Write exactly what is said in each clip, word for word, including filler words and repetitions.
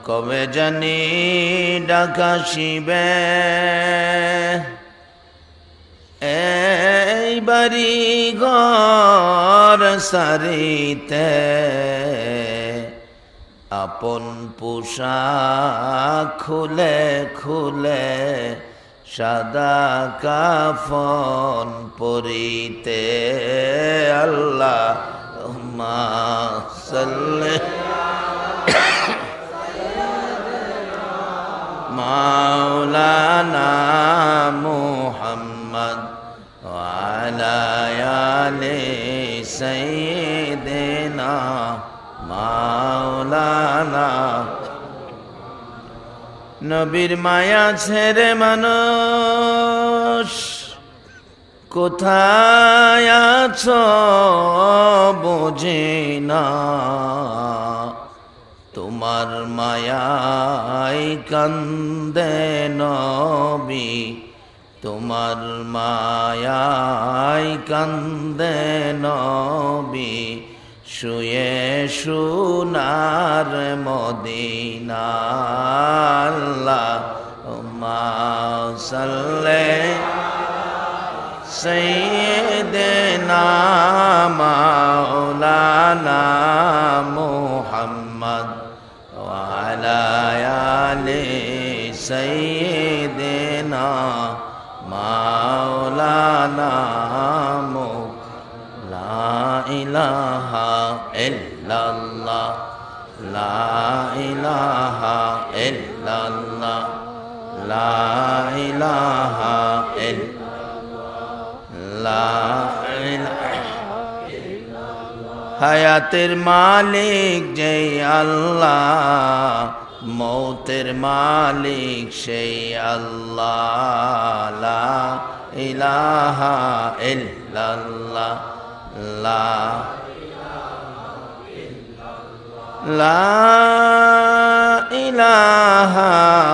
কবে জানি ডাকাশিবে এই বাড়ি ঘর সারিতে আপন পোশাক খুলে খুলে সাদা কাফন পরিতে আল্লাহুম্মা সাল্লি মাওলানা মুহাম্মদ ওয়া আলা আলি সাইয়্যিদিনা মাওলানা। নবীর মায়া ছেড়ে মানুষ কোথায় আছো বুঝি না, তোমার মায়ায় কান্দে নবী, তোমার মায়ায় কান্দে নবী, শুয়ে সোনার মদিনা। আল্লাহুম্মা সাল্লি সাইয়্যিদিনা মাওলানা মুহাম্মদ ওয়া আলা আলি সাইয়্যিদিনা মাওলানা মুহাম্মদ। লা ইলাহা ইল্লাল্লাহ, লা ইলাহা ইল্লাল্লাহ, লা ইলাহা ইল্লাল্লাহ। হায়াতের মালিক যেই আল্লাহ, মৌতের মালিক সেই আল্লাহ। লা ইলাহা ইল্লাল্লাহ, লা লা ইলাহা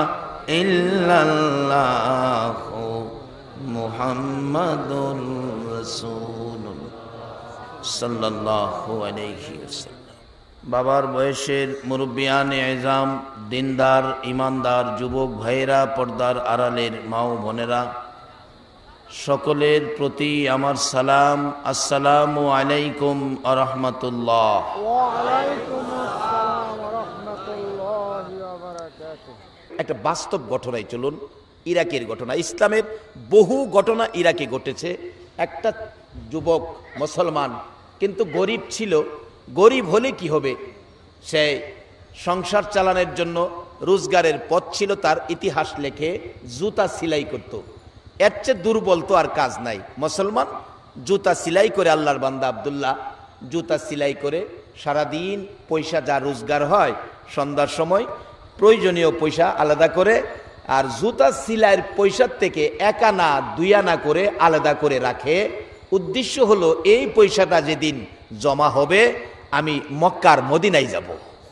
ইল্লাল্লাহ মুহাম্মাদুর রাসূলুল্লাহ সাল্লাল্লাহু আলাইহি ওয়াসাল্লাম। বাবার বয়সের মুরব্বিয়ানে ইজাম, দিনদার ইমানদার যুবক ভাইরা, পর্দার আড়ালের মা ও বোনেরা, সকলের প্রতি আমার সালাম। আসসালামু আলাইকুম ওয়া রাহমাতুল্লাহ। ওয়া আলাইকুম আসসালাম ওয়া রাহমাতুল্লাহি ওয়া বারাকাতুহু। একটা বাস্তব ঘটনায় চলুন, ইরাকের ঘটনা। ইসলামের বহু ঘটনা ইরাকে ঘটেছে। একটা যুবক মুসলমান, কিন্তু গরিব ছিল। গরিব হলে কি হবে, সে সংসার চালানোর জন্য রোজগারের পথ ছিল তার। ইতিহাস লেখে জুতা সেলাই করত। এর চেয়ে দুর্বল তো আর কাজ নাই। মুসলমান জুতা সেলাই করে, আল্লাহর বান্দা আব্দুল্লাহ জুতা সেলাই করে সারাদিন পয়সা যা রোজগার হয়, সন্ধ্যার সময় প্রয়োজনীয় পয়সা আলাদা করে, আর জুতা সেলাইয়ের পয়সার থেকে এক আনা দুই আনা করে আলাদা করে রাখে। উদ্দেশ্য হলো এই পয়সাটা যেদিন জমা হবে আমি মক্কার মদিনায় যাব,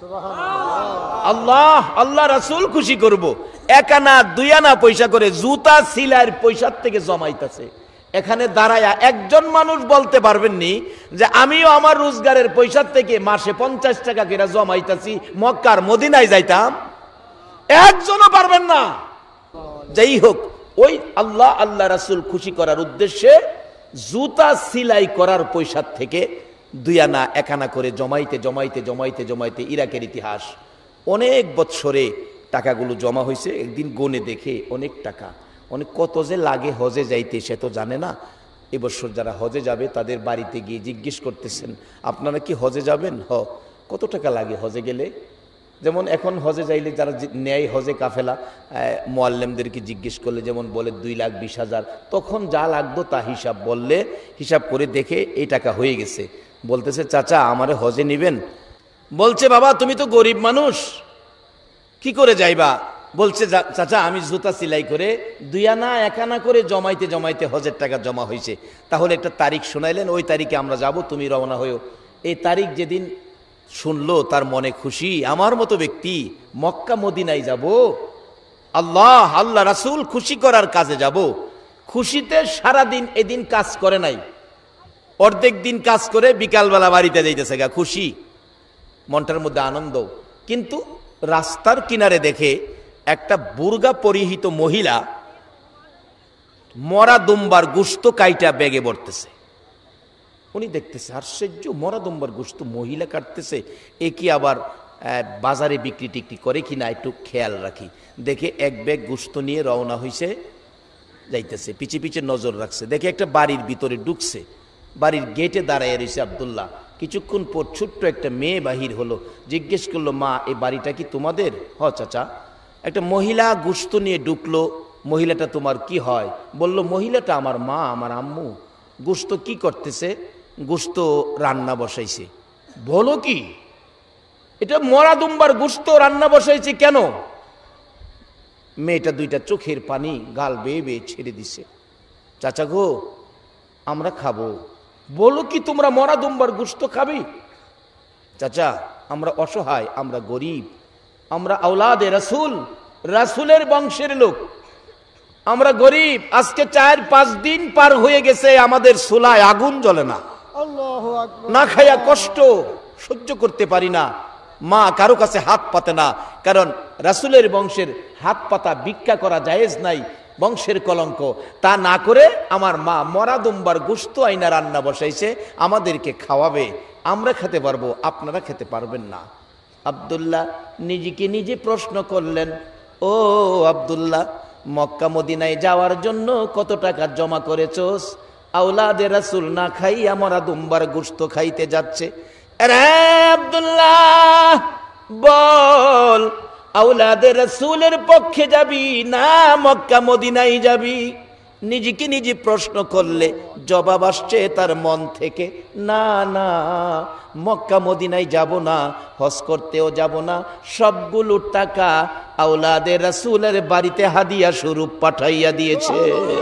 আল্লাহ আল্লাহ রাসূল খুশি করব। এক আনা দুই আনা পয়সা করে জুতা সেলাইয়ের পয়সার থেকে জমাইতেছে। এখানে দাঁড়ায়া একজন মানুষ বলতে পারবেননি যে আমিও আমার রোজগারের পয়সার থেকে মাসে পঞ্চাশ টাকা করে জমাইতেছি, মক্কার মদিনায় যাইতাম। একজনও পারবেন না। যাই হোক, ওই আল্লাহ আল্লাহ রাসূল খুশি করার উদ্দেশ্যে জুতা সেলাই করার পয়সার থেকে দুই আনা এক আনা করে জমাইতে জমাইতে জমাইতে জমাইতে ইরাকের ইতিহাস অনেক বৎসরে টাকাগুলো জমা হয়েছে। একদিন গনে দেখে অনেক টাকা, অনেক কত যে লাগে হজে যাইতে সে তো জানে না। এবছর যারা হজে যাবে তাদের বাড়িতে গিয়ে জিজ্ঞেস করতেছেন, আপনারা কি হজে যাবেন? হ, কত টাকা লাগে হজে গেলে? যেমন এখন হজে যাইলে যারা নেয় হজে কাফেলা, মুআল্লিমদেরকে জিজ্ঞেস করলে যেমন বলে দুই লাখ বিশ হাজার, তখন যা লাগতো তা হিসাব বললে হিসাব করে দেখে এই টাকা হয়ে গেছে। বলতেছে, চাচা আমারে হজে নিবেন? বলছে, বাবা তুমি তো গরিব মানুষ, কি করে যাইবা? বলছে, চাচা আমি জুতা সেলাই করে দুই আনা এক আনা করে জমাইতে জমাইতে হজের টাকা জমা হয়েছে। তাহলে একটা তারিখ শোনাইলেন, ওই তারিখে আমরা যাব, তুমি রওনা হইও। এই তারিখ যেদিন শুনলো তার মনে খুশি, আমার মতো ব্যক্তি মক্কা মদিনায় যাব, আল্লাহ আল্লাহ রাসূল খুশি করার কাজে যাব। খুশিতে সারাদিন এদিন কাজ করে নাই, অর্ধেক দিন কাজ করে বিকালবেলা বাড়িতে যাইতেছে গা, খুশি, মনটার মধ্যে আনন্দ। কিন্তু রাস্তার কিনারে দেখে একটা বুর্গা পরিহিত মহিলা মরা দুম্বার গোশত কাইটা ব্যাগে ভরতেছে। উনি দেখতেছে আশ্চর্য, মরা দুম্বার গোশত মহিলা কাটতেছে, এ কি আবার বাজারে বিক্রি টিক্রি করে কিনা একটু খেয়াল রাখি। দেখে এক ব্যাগ গোশত নিয়ে রওনা হইছে, যাইতেছে, পিছে পিছে নজর রাখছে। দেখে একটা বাড়ির ভিতরে ঢুকছে, বাড়ির গেটে দাঁড়ায় রয়েছে আব্দুল্লাহ। কিছুক্ষণ পর ছোট্ট একটা মেয়ে বাহির হলো, জিজ্ঞেস করলো, মা এই বাড়িটা কি তোমাদের? হ চাচা। একটা মহিলা গোশত নিয়ে ঢুকলো, মহিলাটা তোমার কি হয়? বলল, মহিলাটা আমার মা, আমার আম্মু। গোশত কি করতেছে? গোশত রান্না বসাইছে। বলো কি, এটা মরা দুম্বার গোশত রান্না বসাইছে কেন? মেয়েটা দুইটা চোখের পানি গাল বেয়ে বেয়ে ছেড়ে দিছে। চাচা গো, আমরা খাবো। বলো কি, তোমরা মরা দুম্বার গোশত খাবি? চাচা, আমরা অসহায়, আমরা গরিব, আমরা আওলাদে রাসূল, রাসূলের বংশের লোক, আমরা গরিব। আজকে চার পাঁচ দিন পার হয়ে গেছে, আমাদের চুলায় আগুন জ্বলে না, আল্লাহু আকবার। না খাইয়া কষ্ট সহ্য করতে পারি না। মা কারো কাছে হাত পাতে না, কারণ রাসূলের বংশের হাত পাতা ভিক্ষা করা জায়েজ নাই, বংশের কলঙ্ক। তা না করে আমার মা মরা দুম্বার গোশত আইনা রান্না বসাইছে, আমাদেরকে খাওয়াবে, আমরা খেতে পারবো, আপনারা খেতে পারবেন না। আব্দুল্লাহ নিজেকে নিজে প্রশ্ন করলেন, ও আব্দুল্লাহ, মক্কা মদিনায় যাওয়ার জন্য কত টাকা জমা করেছোস? আওলাদে রাসূল না খাইয়া মরা দুম্বার গোশত খাইতে যাচ্ছে। আরে আব্দুল্লাহ বল, আওলাদে রাসূলের পক্ষে যাবি না মক্কা মদিনায় যাবি? নিজেকে নিজে প্রশ্ন করলে জবাব আসছে তার মন থেকে, না না, মক্কা মদিনায় যাব না, হজ করতেও যাব না, সবগুলো টাকা আওলাদে রাসূলের বাড়িতে হাদিয়া স্বরূপ পাঠাইয়া দিয়েছে।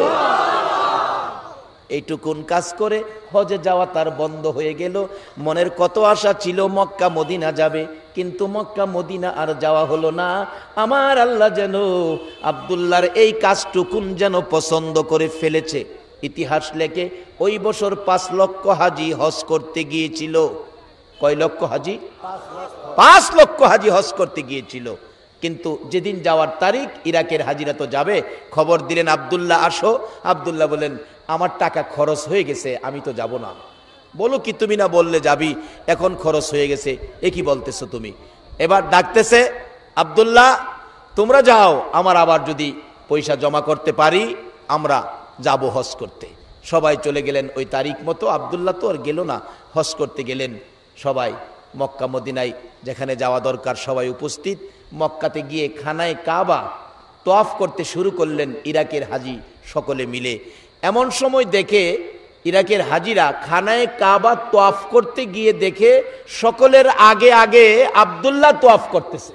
এইটুকুন কাজ করে হজে যাওয়া তার বন্ধ হয়ে গেল। মনের কত আশা ছিল মক্কা মদিনা যাবে, কিন্তু মক্কা মদিনা আর যাওয়া হলো না। আমার আল্লাহ যেন আব্দুল্লাহর এই কাজটুকুন যেন পছন্দ করে ফেলেছে। ইতিহাস লেখে ওই বছর পাঁচ লক্ষ হাজি হজ করতে গিয়েছিল। কয় লক্ষ হাজি? পাঁচ লক্ষ হাজি হজ করতে গিয়েছিল। কিন্তু যেদিন যাওয়ার তারিখ, ইরাকের হাজিরা তো যাবে, খবর দিলেন আব্দুল্লাহ আসো। আব্দুল্লাহ বলেন, আমার টাকা খরচ হয়ে গেছে, আমি তো যাব না। বলো কি, তুমি না বললে যাবি, এখন খরচ হয়ে গেছে, এ কি বলতেছো তুমি? এবার ডাকতেছে, আব্দুল্লাহ তোমরা যাও, আমার আবার যদি পয়সা জমা করতে পারি আমরা যাব হজ করতে। সবাই চলে গেলেন ওই তারিখ মতো। আব্দুল্লাহ তো আর গেল না, হজ করতে গেলেন সবাই। মক্কা মদিনায় যেখানে যাওয়া দরকার সবাই উপস্থিত। মক্কাতে গিয়ে খানায় কাবা তওয়াফ করতে শুরু করলেন ইরাকের হাজি সকলে মিলে। এমন সময় দেখে ইরাকের হাজিরা খানায় কাবা তওয়াফ করতে গিয়ে দেখে সকলের আগে আগে আব্দুল্লাহ তওয়াফ করতেছে।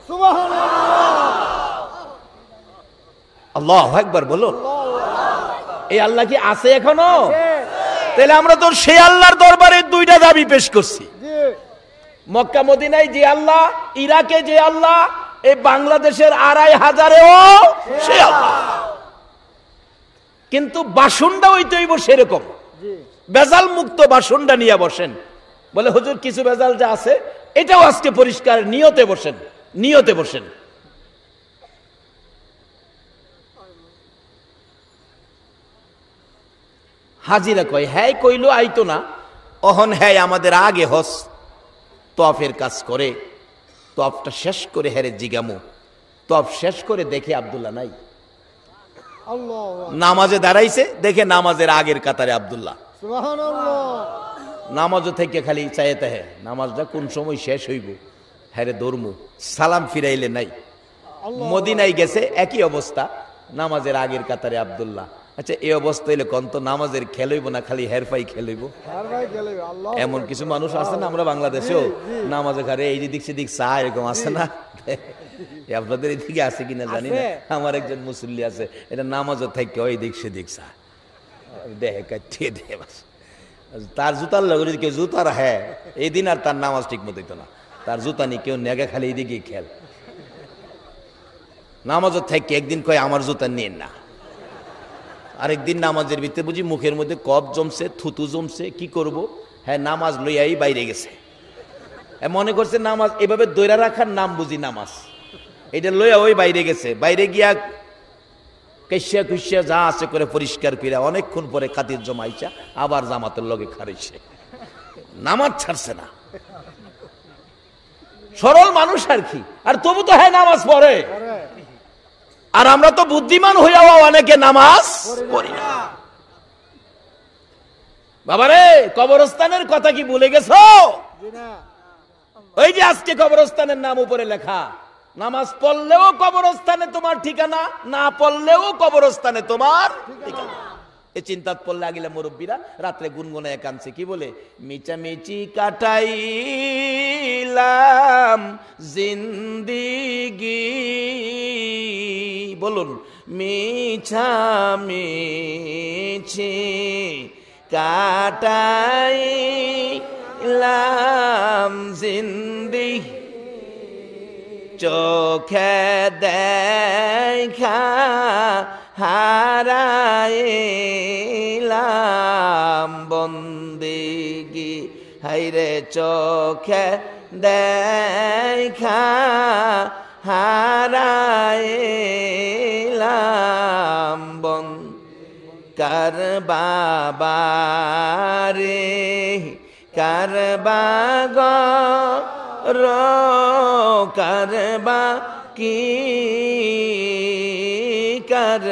আল্লাহু আকবার বলো। এই আল্লাহ কি আছে এখনো? তাহলে আমরা তো সেই আল্লাহর দরবারে দুইটা দাবি পেশ করছি। মক্কা মদিনায় যে আল্লাহ, ইরাকে যে আল্লাহ, এই বাংলাদেশের আড়াই হাজারেও সে আল্লাহ। কিন্তু বাসনটা হইতে হইব সেরকম, বেজাল মুক্ত বাসনটা নিয়ে বসেন। বলে হুজুর কিছু বেজাল যা আছে এটাও আজকে পরিষ্কার, নিয়তে বসেন, নিয়তে বসেন। হাজিরা কয়, হ্যাঁ কইলো আইতো না, অহন হ্যাঁ আমাদের আগে হস তওয়াফের কাজ করে, তওয়াফটা শেষ করে হেরে জিগামু। তওয়াফ শেষ করে দেখে আব্দুল্লাহ নাই। নামাজে দাঁড়াইছে, দেখে নামাজের আগের কাতারে আব্দুল্লাহ। নামাজও থেকে খালি চাইতে হ্যাঁ নামাজটা কোন সময় শেষ হইব, হ্যারে দৌড়মু। সালাম ফিরাইলে নাই। মদিনায় গেছে একই অবস্থা, নামাজের আগের কাতারে আব্দুল্লাহ। আচ্ছা এই অবস্থা হইলে কোন তো নামাজের খেল হইব না খালি হেরফাই খেল হইব? এমন কিছু মানুষ আছে না আমরা বাংলাদেশেও, নামাজে ঘরে এই যে দিক সেদিক চা এরকম আছে না? আপনাদের এদিকে আছে কিনা জানি না। আমার একজন মুসল্লি আছে, এটা নামাজও থাকে ওই দিক সেদিক চা দেখে কাটিয়ে দেয়। তার জুতার লগে যদি কেউ জুতার হ্যাঁ এই দিন আর তার নামাজ ঠিক মতো হইতো না। তার জুতা নি কেউ নেগে খালি এইদিকে খেল। নামাজও থাকে একদিন কয় আমার জুতা নিয়ে না, আরেকদিন নামাজের ভিতরে বুঝি মুখের মধ্যে কফ জমছে, থুতু জমছে, কি করব? হ্যাঁ নামাজ লইয়াই বাইরে গেছে। মনে করছে নামাজ এভাবে দৈরা রাখার নাম বুঝি নামাজ। এটা লইয়া ওই বাইরে গেছে, বাইরে গিয়া কেশিয়া কুশিয়া যা আছে করে পরিষ্কার কইরা অনেকক্ষণ পরে খাতির জমাইছা আবার জামাতের লগে খাড়াইছে, নামাজ ছাড়ছে না। সরল মানুষ আর কি, আর তবু তো হ্যাঁ নামাজ পড়ে। আর আমরা তো বুদ্ধিমান হইয়াও অনেকে নামাজ পড়ি না। বাবারে কবরস্থানের কথা কি ভুলে গেছো? ওই যে আজকে কবরস্থানের নাম উপরে লেখা, নামাজ পড়লেও কবরস্থানে তোমার ঠিকানা, না পড়লেও কবরস্থানে তোমার ঠিকানা। এই চিন্তা পড়লে আগিলা মুরব্বীরা রাত্রে গুনগুনে কানছে, কি বলে? মিচামিচি কাটাইলাম জিন্দিগি, বলুন মিছামিছি কাটাইলাম জিন্দিগি, চোখে দেখা হারাইলাম বন্দিগি, হাইরে চোখে দেখা হারাইলাম বন, কার বাবারে কার বাগ র কারবা কি কার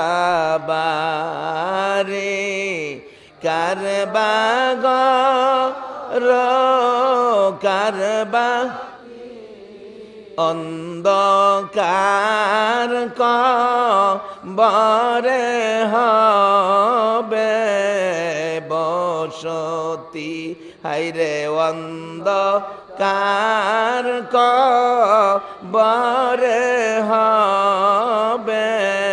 বাবারে কারবা গ র কারবা, অন্ধকার কবরে হবে বসতি, হাইরে অন্ধকার কবরে হবে,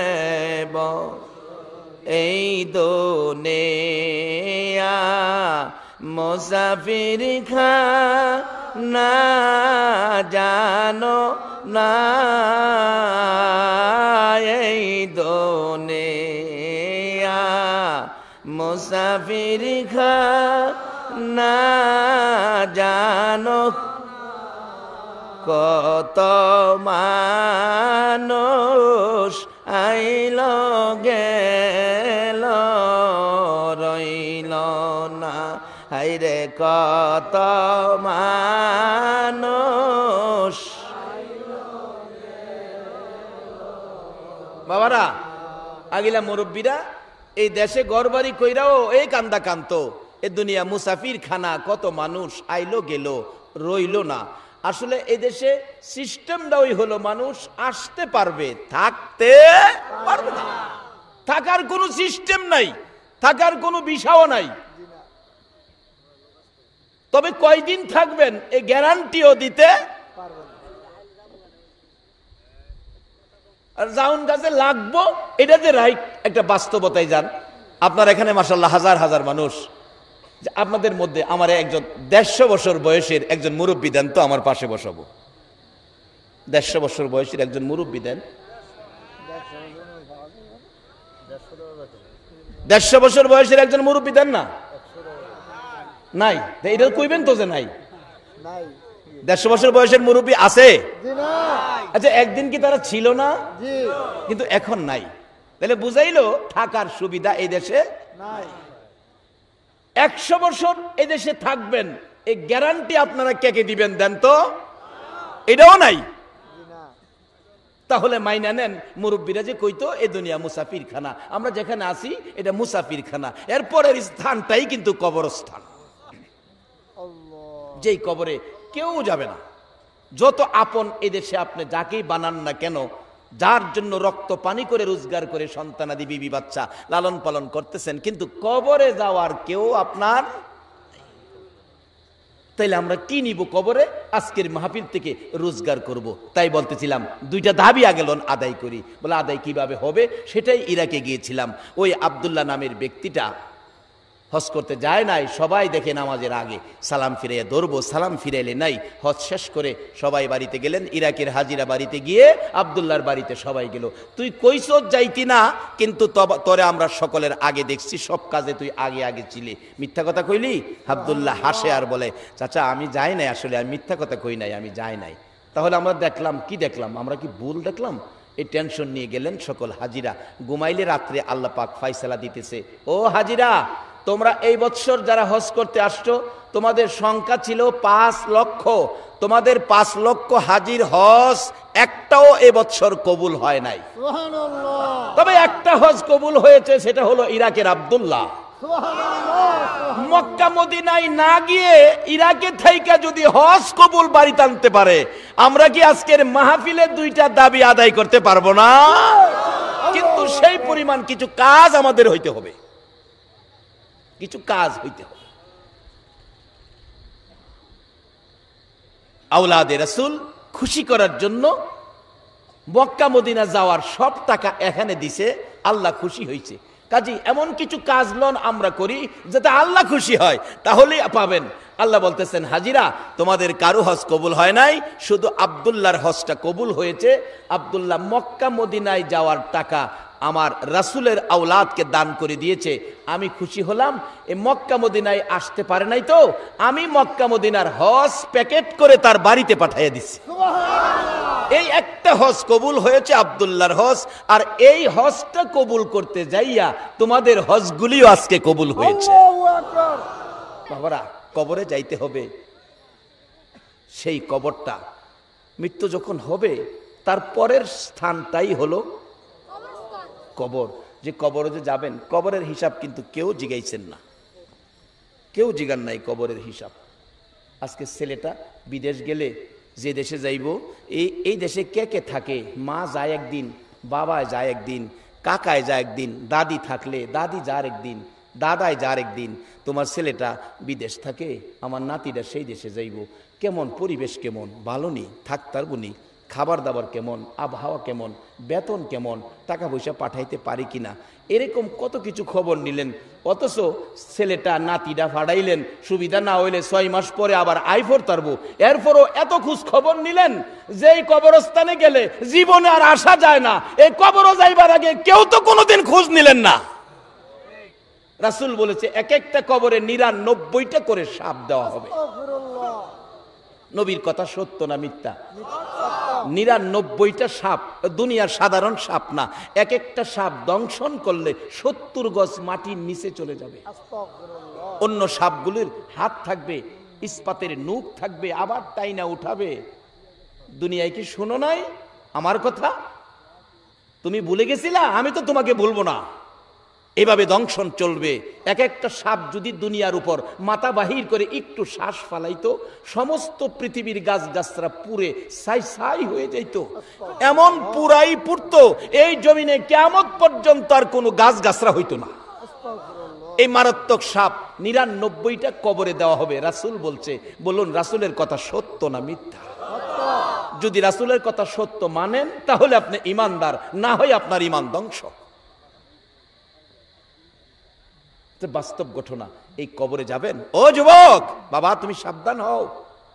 এই দুনিয়া মুসাফির খানা জানো না, এই দুনিয়া মুসাফির খানা জানো, কত মানুষ আইল গেল রইল না, হাইরে কত মানুষ। বাবারা আগিলা মুরব্বীরা এই দেশে ঘরবাড়ি কইরাও এই কান্দা কান্ত, এ দুনিয়া মুসাফির খানা, কত মানুষ আইলো গেল রইল না। আসলে এই দেশে সিস্টেমটাই হলো মানুষ আসতে পারবে, থাকতে পারবে না। থাকার কোনো সিস্টেম নাই, থাকার কোনো বিষয়ও নাই। তবে কয়দিন থাকবেন এই গ্যারান্টিও দিতে পারবেন। আর জাউন গাছে লাগবো এটা যে রাইট একটা বাস্তবতায় যান। আপনার এখানে মাশাআল্লাহ হাজার হাজার মানুষ, আপনাদের মধ্যে আমার একজন দেড়শো বছর বয়সের একজন মুরব্বী দেন তো আমার পাশে বসাবো। দেড়শো বছর বয়সের একজন মুরব্বী দেন, দেড়শো বছর বয়সের একজন মুরব্বী দেন না? নাই, এটা কইবেন তো যে নাই। দেড়শো বছর বয়সের মুরব্বী আছে? আচ্ছা একদিন কি তারা ছিল না? কিন্তু এখন নাই, তাহলে বুঝাইলো থাকার সুবিধা এই দেশে নাই। একশো বছর এই দেশে থাকবেন এই গ্যারান্টি আপনারা কে কে দিবেন দেন তো? এটাও নাই। তাহলে মাইনা নেন মুরব্বীরা যে কইতো এ দুনিয়া মুসাফির খানা, আমরা যেখানে আছি এটা মুসাফির খানা, এরপরের স্থানটাই কিন্তু কবরস্থান, যেই কবরে কেউ যাবে না। যত আপন এদেশে আপনি যাকেই বানান না কেন, যার জন্য রক্ত পানি করে রোজগার করে সন্তানাদি বিবি বাচ্চা লালন পালন করতেছেন, কিন্তু কবরে যাওয়ার কেউ আপনার, তাইলে আমরা কি নিব কবরে? আজকের মাহফিল থেকে রোজগার করব। তাই বলতেছিলাম দুইটা দাবি আগে লোন আদায় করি। বলে আদায় কিভাবে হবে? সেটাই ইরাকে গিয়েছিলাম। ওই আব্দুল্লাহ নামের ব্যক্তিটা হজ করতে যায় নাই, সবাই দেখে নামাজের আগে সালাম ফিরাইয়া ধরবো, সালাম ফিরাইলে নাই। হজ শেষ করে সবাই বাড়িতে গেলেন, ইরাকের হাজিরা বাড়িতে গিয়ে আব্দুল্লাহর বাড়িতে সবাই গেল। তুই কইছত যাইতি না, কিন্তু তরে আমরা সকলের আগে দেখছি, সব কাজে তুই আগে আগে ছিলি, মিথ্যা কথা কইলি? আব্দুল্লাহ হাসে আর বলে, চাচা আমি যাই নাই, আসলে আমি মিথ্যা কথা কই নাই, আমি যাই নাই। তাহলে আমরা দেখলাম কি দেখলাম, আমরা কি ভুল দেখলাম? এই টেনশন নিয়ে গেলেন সকল হাজিরা। ঘুমাইলে রাত্রে আল্লাহ পাক ফায়সালা দিতেছে, ও হাজিরা তোমরা এই বছর যারা হজ করতে আসছো, তোমাদের সংখ্যা ছিল পাঁচ লক্ষ, তোমাদের পাঁচ লক্ষ হাজির হজ একটাও এবছর কবুল হয় নাই। তবে একটা হজ কবুল হয়েছে, সেটা হলো ইরাকের আব্দুল্লাহ। মক্কা মদিনায় না গিয়ে ইরাকে থাইকা যদি হজ কবুল বাড়ি টানতে পারে, আমরা কি আজকের মাহফিলে দুইটা দাবি আদায় করতে পারবো না? কিন্তু সেই পরিমাণ কিছু কাজ আমাদের হইতে হবে, কিছু কাজ হইতে হবে। আওলাদে রাসূল খুশি করার জন্য মক্কা মদিনা যাওয়ার সব টাকা এখানে দিছে, আল্লাহ খুশি হয়েছে। কাজী এমন কিছু কাজ লন আমরা করি যাতে আল্লাহ খুশি হয়, তাহলেই পাবেন। আল্লাহ বলতেছেন, হাজিরা তোমাদের কারো হজ কবুল হয় নাই, শুধু আব্দুল্লাহর হজটা কবুল হয়েছে। আব্দুল্লাহ মক্কা মদিনায় যাওয়ার টাকা আমার রাসূলের আওলাদকে দান করে দিয়েছে, আমি খুশি হলাম। এই মক্কা মদিনায় আসতে পারে নাই তো আমি মক্কা মদিনার হজ প্যাকেট করে তার বাড়িতে পাঠিয়ে দিচ্ছি। এই একটা হজ কবুল হয়েছে, আব্দুল্লাহর হজ। আর এই হজটা কবুল করতে যাইয়া তোমাদের হজগুলিও আজকে কবুল হয়েছে। বাবারা, কবরে যাইতে হবে। সেই কবরটা মৃত্যু যখন হবে, তার পরের স্থানটাই হলো কবর। যে কবরে যে যাবেন, কবরের হিসাব কিন্তু কেউ জিগাইছেন না, কেউ জিগান নাই কবরের হিসাব। আজকে ছেলেটা বিদেশ গেলে যে দেশে যাইব, এই এই দেশে কে কে থাকে? মা যায় একদিন, বাবা যায় একদিন, কাকায় যায় একদিন, দাদি থাকলে দাদি যার একদিন, দাদায় যার একদিন। তোমার ছেলেটা বিদেশ থাকে, আমার নাতিটা সেই দেশে যাইব। কেমন পরিবেশ, কেমন ভালো নেই, থাকতার গুনি, খাবার দাবার কেমন, আবহাওয়া কেমন, বেতন কেমন, টাকা পয়সা পাঠাইতে পারি কিনা, এরকম কত কিছু খবর নিলেন। অথচ ছেলেটা নাতিটা ফাড়াইলেন, সুবিধা না হইলে ছয় মাস পরে আবার আইফোর তারবো, এরপরও এত খোঁজ খবর নিলেন যে এই কবরস্থানে গেলে জীবনে আর আসা যায় না। এই কবরও যাইবার আগে কেউ তো কোনোদিন খোঁজ নিলেন না। রাসূল বলেছে, এক একটা কবরে নিরানব্বইটা করে সাপ দেওয়া হবে। নবীর কথা সত্য না মিথ্যা? নিরানব্বইটা সাপ, দুনিয়ার সাধারণ সাপ না। এক একটা সাপ দংশন করলে সত্তর গজ মাটির নিচে চলে যাবে। অন্য সাপগুলির হাত থাকবে, ইস্পাতের নূক থাকবে, আবার টাইনা উঠাবে। দুনিয়ায় কি শোনো নাই আমার কথা? তুমি ভুলে গেছিলা? আমি তো তোমাকে বলবো না। এভাবে দংশন চলবে। এক একটা সাপ যদি দুনিয়ার উপর মাথা বাহির করে একটু শ্বাস ফালাইতো, সমস্ত পৃথিবীর গাছ গাছরা পুড়ে ছাই ছাই হয়ে যাইতো। এমন পুরাই পুড়তো, এই জমিনে কিয়ামত পর্যন্ত আর কোনো গাছ গাছরা হইতো না। এই মারাত্মক সাপ নিরানব্বইটা কবরে দেওয়া হবে। রাসূল বলছে, বলুন রাসূলের কথা সত্য না মিথ্যা? যদি রাসূলের কথা সত্য মানেন তাহলে আপনি ঈমানদার, না হয় আপনার ঈমান ধ্বংস। বাস্তব ঘটনা। এই কবরে যাবেন, ও যুবক বাবা তুমি সাবধান হও।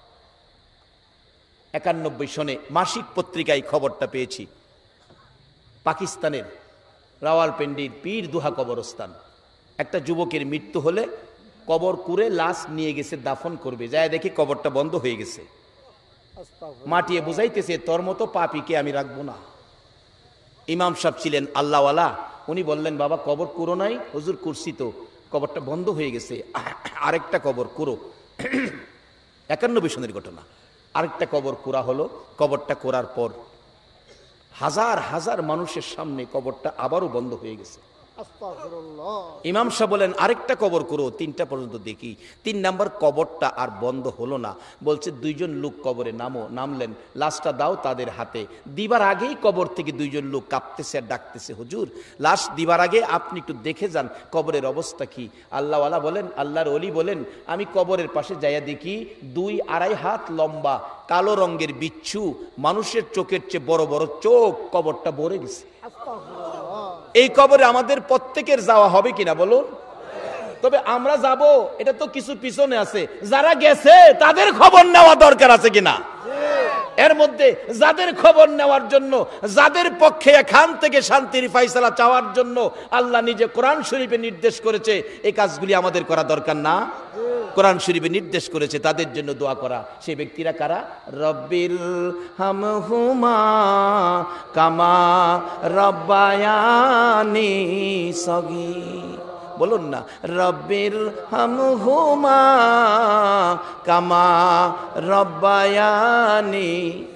একানব্বই সনে মাসিক পত্রিকায় খবরটা পেয়েছি, পাকিস্তানের রাওয়ালপিন্ডির পীর দুহা কবরস্থান। একটা যুবকের মৃত্যু হলে কবর কুড়ে লাশ নিয়ে গেছে দাফন করবে, যায় দেখি কবরটা বন্ধ হয়ে গেছে। মাটিয়ে বুঝাইতেছে, তোর মতো পাপীকে আমি রাখবো না। ইমাম সাহেব ছিলেন আল্লাহওয়ালা, উনি বললেন, বাবা কবর কুড়ো নাই? হুজুর কুরসি তো, কবরটা বন্ধ হয়ে গেছে, আরেকটা কবর কুড়ো। একানব্বই সনের ঘটনা। আরেকটা কবর কুড়া হলো। কবরটা করার পর হাজার হাজার মানুষের সামনে কবরটা আবারও বন্ধ হয়ে গেছে। ইমাম সাহেব বলেন, আরেকটা কবর করো, তিনটা পর্যন্ত দেখি। তিন নাম্বার কবরটা আর বন্ধ হলো না। বলছে, দুইজন লোক কবরে নামো। নামলেন, লাশটা দাও তাদের হাতে। দিবার আগেই কবর থেকে দুইজন লোক কাঁপতেছে আর ডাকতেছে, হুজুর লাশ দিবার আগে আপনি একটু দেখে যান কবরের অবস্থা কি। আল্লাহওয়ালা বলেন, আল্লাহর ওলি বলেন, আমি কবরের পাশে যাইয়া দেখি দুই আড়াই হাত লম্বা কালো রঙের বিচ্ছু, মানুষের চোখের চেয়ে বড় বড় চোখ, কবরটা ভরে গেছে। এই কবরে আমাদের প্রত্যেকের যাওয়া হবে কিনা বলুন? তবে আমরা যাব এটা তো কিছু পিছনে আছে, যারা গেছে তাদের খবর নেওয়া দরকার আছে কিনা? এর মধ্যে যাদের খবর নেওয়ার জন্য, যাদের পক্ষে এখান থেকে শান্তির ফায়সালা চাওয়ার জন্য আল্লাহ নিজে কোরআন শরীফে নির্দেশ করেছে, এই কাজগুলি আমাদের করা দরকার না? কোরআন শরীফে নির্দেশ করেছে তাদের জন্য দোয়া করা। সেই ব্যক্তিরা কারা? রব্বির হামহুমা কামা রব্বায়ানি সগীর। বলুন না, রব্বির হামহুমা কামা রব্বায়ানি।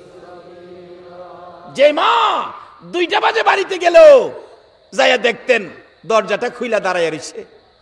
যে মা দুইটা বাজে বাড়িতে গেল, যাইয়া দেখতেন দরজাটা খুইলা দাঁড়াইয়া রইছে।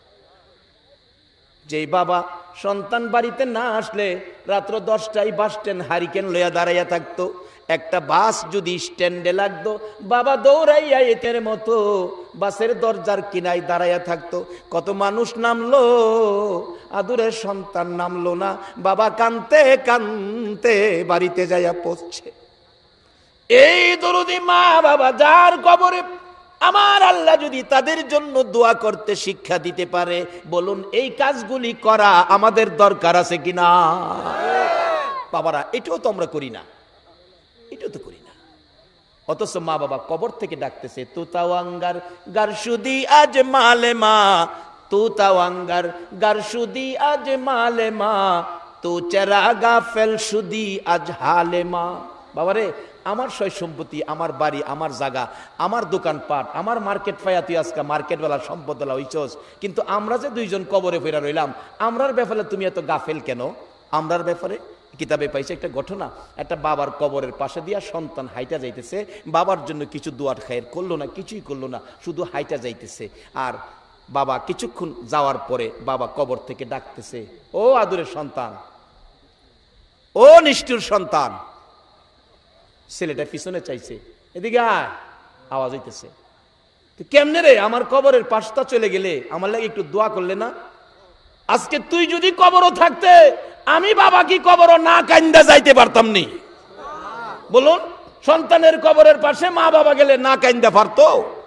যেই বাবা সন্তান বাড়িতে না আসলে রাত্র দশটায় বাস স্ট্যান্ড হারিকেন লইয়া দাঁড়াইয়া থাকতো, একটা বাস যদি স্ট্যান্ডে লাগতো বাবা দৌড়াইয়া এতের মতো বাসের দরজার কিনায় দাঁড়াইয়া থাকতো। কত মানুষ নামলো, আদুরের সন্তান নামলো না, বাবা কানতে কানতে বাড়িতে যাইয়া পৌঁছছে। এই দরুদি মা বাবা যার কবরে আমার আল্লাহ যদি তাদের জন্য দোয়া করতে শিক্ষা দিতে পারে, বলুন এই কাজগুলি করা আমাদের দরকার আছে কিনা? বাবারা এটাও তো আমরা করি না, এটাও তো করি না। অথচ মা বাবা কবর থেকে ডাকতেছে, তু তাওয়াঙ্গার গারসুদি আজ মালে মা, তু তাওয়াঙ্গার গারসুদি আজ মালে মা, তু চেরাগা ফেল সুদি আজ হালে মা। বাবারে আমার সয় সম্পত্তি, আমার বাড়ি, আমার জায়গা, আমার দোকানপাট, আমার মার্কেট ফায়া, তুই আজকে মার্কেটওয়ালা সম্পদওয়ালা হইছস, কিন্তু আমরা যে দুইজন কবরে ফেরা রইলাম, আমরার ব্যাপারে তুমি এত গাফেল কেন? আমরার ব্যাপারে কিতাবে পাইছে একটা ঘটনা, একটা বাবার কবরের পাশে দিয়া সন্তান হাইটা যাইতেছে, বাবার জন্য কিছু দোয়ার খায়ের করলো না, কিছুই করলো না, শুধু হাইটা যাইতেছে। আর বাবা কিছুক্ষণ যাওয়ার পরে বাবা কবর থেকে ডাকতেছে, ও আদুরের সন্তান, ও নিষ্ঠুর সন্তান। ছেলেটা পিছনে চাইছে, এদিকে আয়, আওয়াজ হইতেছে, কেমনে রে আমার কবরের পাশটা চলে গেলে, আমার লাগে একটু দোয়া করলে না? আজকে তুই যদি কবরও থাকতে, আমি বাবা কি কবরও না কাইন্দা যাইতে পারতাম নি? বলুন, সন্তানের কবরের পাশে মা বাবা গেলে না কাইন্দা পারতো?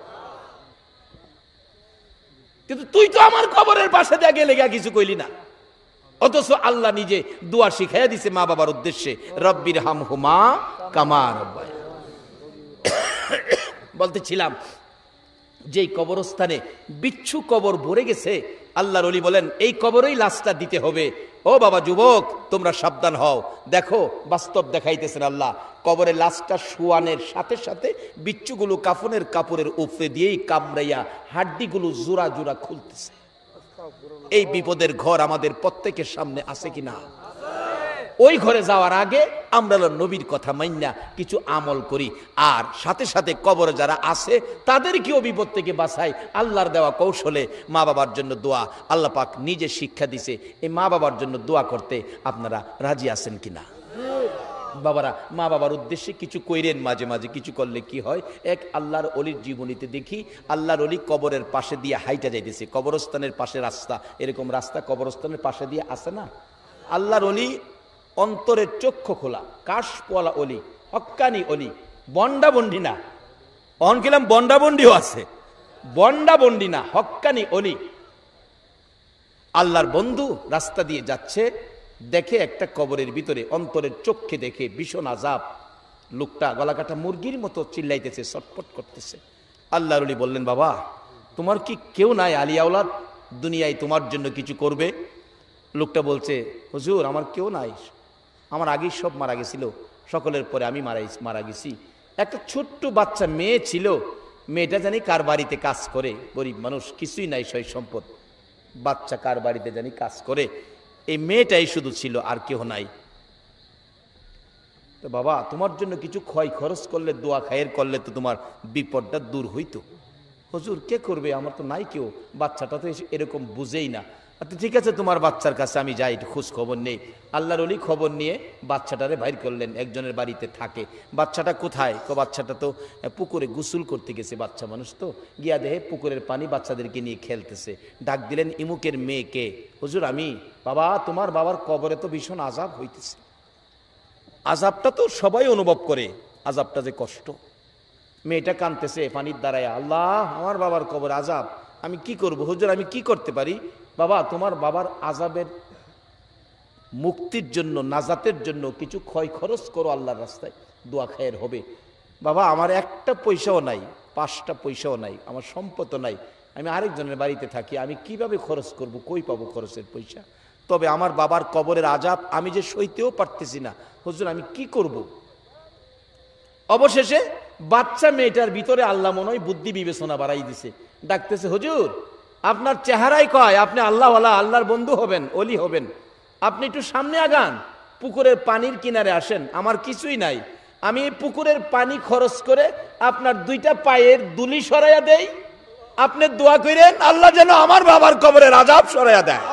কিন্তু তুই তো আমার কবরের পাশে দিয়ে গেলে কিছু কইলি না। অথচ আল্লাহ নিজে দোয়া শিখাইয়া দিছে মা বাবার উদ্দেশ্যে, রব্বির হামহুমা কামা রব্বায়ানি। বলতেছিলাম যেই কবরস্থানে বিচ্ছু কবর ভরে গেছে, আল্লাহর ওলি বলেন এই কবরেই লাশটা দিতে হবে। ও বাবা যুবক, তোমরা সাবধান হও। দেখো বাস্তব দেখাইতেছেন আল্লাহ, কবরের লাশটা শুয়ানের সাথে সাথে বিচ্ছুগুলো কাফনের কাপড়ের উপরে দিয়েই কামড়াইয়া হাড্ডিগুলো জোড়া জোড়া খুলতেছে। এই বিপদের ঘর আমাদের প্রত্যেকের সামনে আছে কিনা? ওই ঘরে যাওয়ার আগে আমরা নবীর কথা মাইন্না কিছু আমল করি, আর সাথে সাথে কবরে যারা আছে তাদেরকেও বিপদ থেকে বাঁচাই। আল্লাহর দেওয়া কৌশলে মা বাবার জন্য দোয়া আল্লাহ পাক নিজে শিক্ষা দিছে। এই মা বাবার জন্য দোয়া করতে আপনারা রাজি আছেন কিনা? বাবারা মা বাবার উদ্দেশ্যে কিছু কইরেন, মাঝে মাঝে কিছু করলে কি হয়। এক আল্লাহর অলির জীবনীতে দেখি, আল্লাহর অলি কবরের পাশে দিয়ে হাইটা যাইতেছে, কবরস্থানের পাশে রাস্তা, এরকম রাস্তা কবরস্থানের পাশে দিয়ে আসে না। আল্লাহর অলি অন্তরের চক্ষু খোলা, কাশপোয়ালা অলি, হক্কানি অলি, বন্ডা বন্ডি না। অন গেলাম বন্ডা বন্ডিও আছে, বন্ডা বন্ডি না, হক্কানি অলি। আল্লাহর বন্ধু রাস্তা দিয়ে যাচ্ছে, দেখে একটা কবরের ভিতরে অন্তরের চোখে দেখে ভীষণ আযাব। লোকটা গলা কাটা মুরগির মতো চিল্লাইতেছে, ছটফট করতেছে। আল্লাহর ওলি বললেন, বাবা তোমার কি কেউ নাই আলিয়া আওলাদ দুনিয়ায় তোমার জন্য কিছু করবে? লোকটা বলছে, হুজুর আমার কেউ নাই, আমার আগেই সব মারা গেছিল, সকলের পরে আমি মারা মারা গেছি। একটা ছোট্ট বাচ্চা মেয়ে ছিল, মেয়েটা জানি কার বাড়িতে কাজ করে, গরিব মানুষ, কিছুই নাই সয় সম্পদ, বাচ্চা কার বাড়িতে জানি কাজ করে, এই মেয়েটাই শুধু ছিল, আর কেউ নাই। তো বাবা তোমার জন্য কিছু ক্ষয় খরচ করলে, দোয়া খায়ের করলে তো তোমার বিপদটা দূর হইতো। হুজুর কে করবে, আমার তো নাই কেউ, বাচ্চাটা তো এরকম বুঝেই না। আচ্ছা ঠিক আছে, তোমার বাচ্চার কাছে আমি যাই, একটু খোঁজ খবর নেই। আল্লাহর ওলি খবর নিয়ে বাচ্চাটারে বাইর করলেন, একজনের বাড়িতে থাকে। বাচ্চাটা কোথায়? কো বাচ্চাটা তো পুকুরে গোসল করতে গেছে, বাচ্চা মানুষ তো, গিয়া দেহে পুকুরের পানি বাচ্চাদেরকে নিয়ে খেলতেছে। ডাক দিলেন ইমুকের মেয়েকে, হুজুর আমি। বাবা তোমার বাবার কবরে তো ভীষণ আযাব হইতেছে। আযাবটা তো সবাই অনুভব করে, আযাবটা যে কষ্ট। মেয়েটা কাঁদতেছে পানির দ্বারায়, আল্লাহ আমার বাবার কবর আযাব, আমি কি করব হুজুর, আমি কি করতে পারি? বাবা তোমার বাবার আযাবের মুক্তির জন্য, নাজাতের জন্য কিছু ক্ষয় খরচ করো আল্লাহর রাস্তায়, দোয়া খায়ের হবে। বাবা আমার একটা পয়সাও নাই, পাঁচটা পয়সাও নাই, আমার সম্পদও নাই, আমি আরেকজনের বাড়িতে থাকি, আমি কিভাবে খরচ করব, কই পাবো খরচের পয়সা? তবে আমার বাবার কবরের আযাব আমি যে সইতেও পারতেছি না, হুজুর আমি কি করব? অবশেষে বাচ্চা মেয়েটার ভিতরে আল্লাহ মনে হয় বুদ্ধি বিবেচনা বাড়াই দিছে, ডাকতেছে, হুজুর আপনার চেহারাই কয় আপনি আল্লাহওয়ালা, আল্লাহর বন্ধু হবেন, অলি হবেন, আপনি একটু সামনে আগান, পুকুরের পানির কিনারে আসেন, আমার কিছুই নাই, আমি এই পুকুরের পানি খরচ করে আপনার দুইটা পায়ের দুলি সরাইয়া দেই, আপনি দোয়া করেন আল্লাহ যেন আমার বাবার কবরের আযাব সরাইয়া দেয়।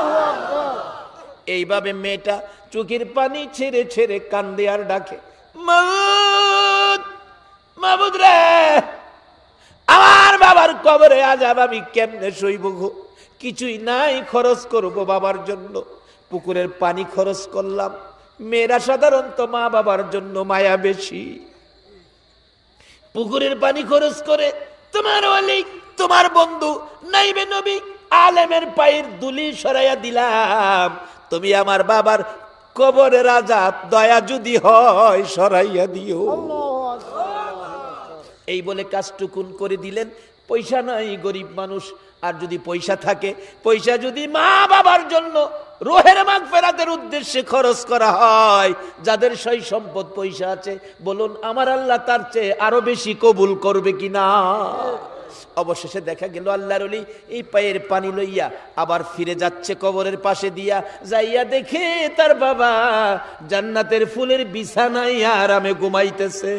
এইভাবে মেয়েটা চোখের পানি ছেড়ে ছেড়ে কান্দে আর ডাকে, মাবুদ, মাবুদ রে, আমার বাবার কবরে আযাব আমি কেমনে সইব গো? কিছুই নাই, খরচ করব বাবার জন্য, পুকুরের পানি খরচ করলাম। মেয়েরা সাধারণত মা বাবার জন্য মায়া বেশি, পুকুরের পানি খরচ করে তোমার ওলি, তোমার বন্ধু নাইবে নবী আলেমের পায়ের দুলি সরাইয়া দিলাম, তুমি আমার বাবার কবরের আযাব দয়া যদি হয় সরাইয়া দিও। এই বলে কাজটুকুন করে দিলেন। পয়সা নাই, গরিব মানুষ, আর যদি পয়সা থাকে, পয়সা যদি মা বাবার জন্য রোহের মাগফিরাতের উদ্দেশ্যে খরচ করা হয়, যাদের সই সম্পদ পয়সা আছে, বলুন আমার আল্লাহ তার চেয়ে আরো বেশি কবুল করবে কিনা? অবশেষে দেখা গেল আল্লাহর ওলি এই পায়ের পানি লইয়া আবার ফিরে যাচ্ছে কবরের পাশে দিয়া, যাইয়া দেখে তার বাবা জান্নাতের ফুলের বিছানায় আরামে ঘুমাইতেছে।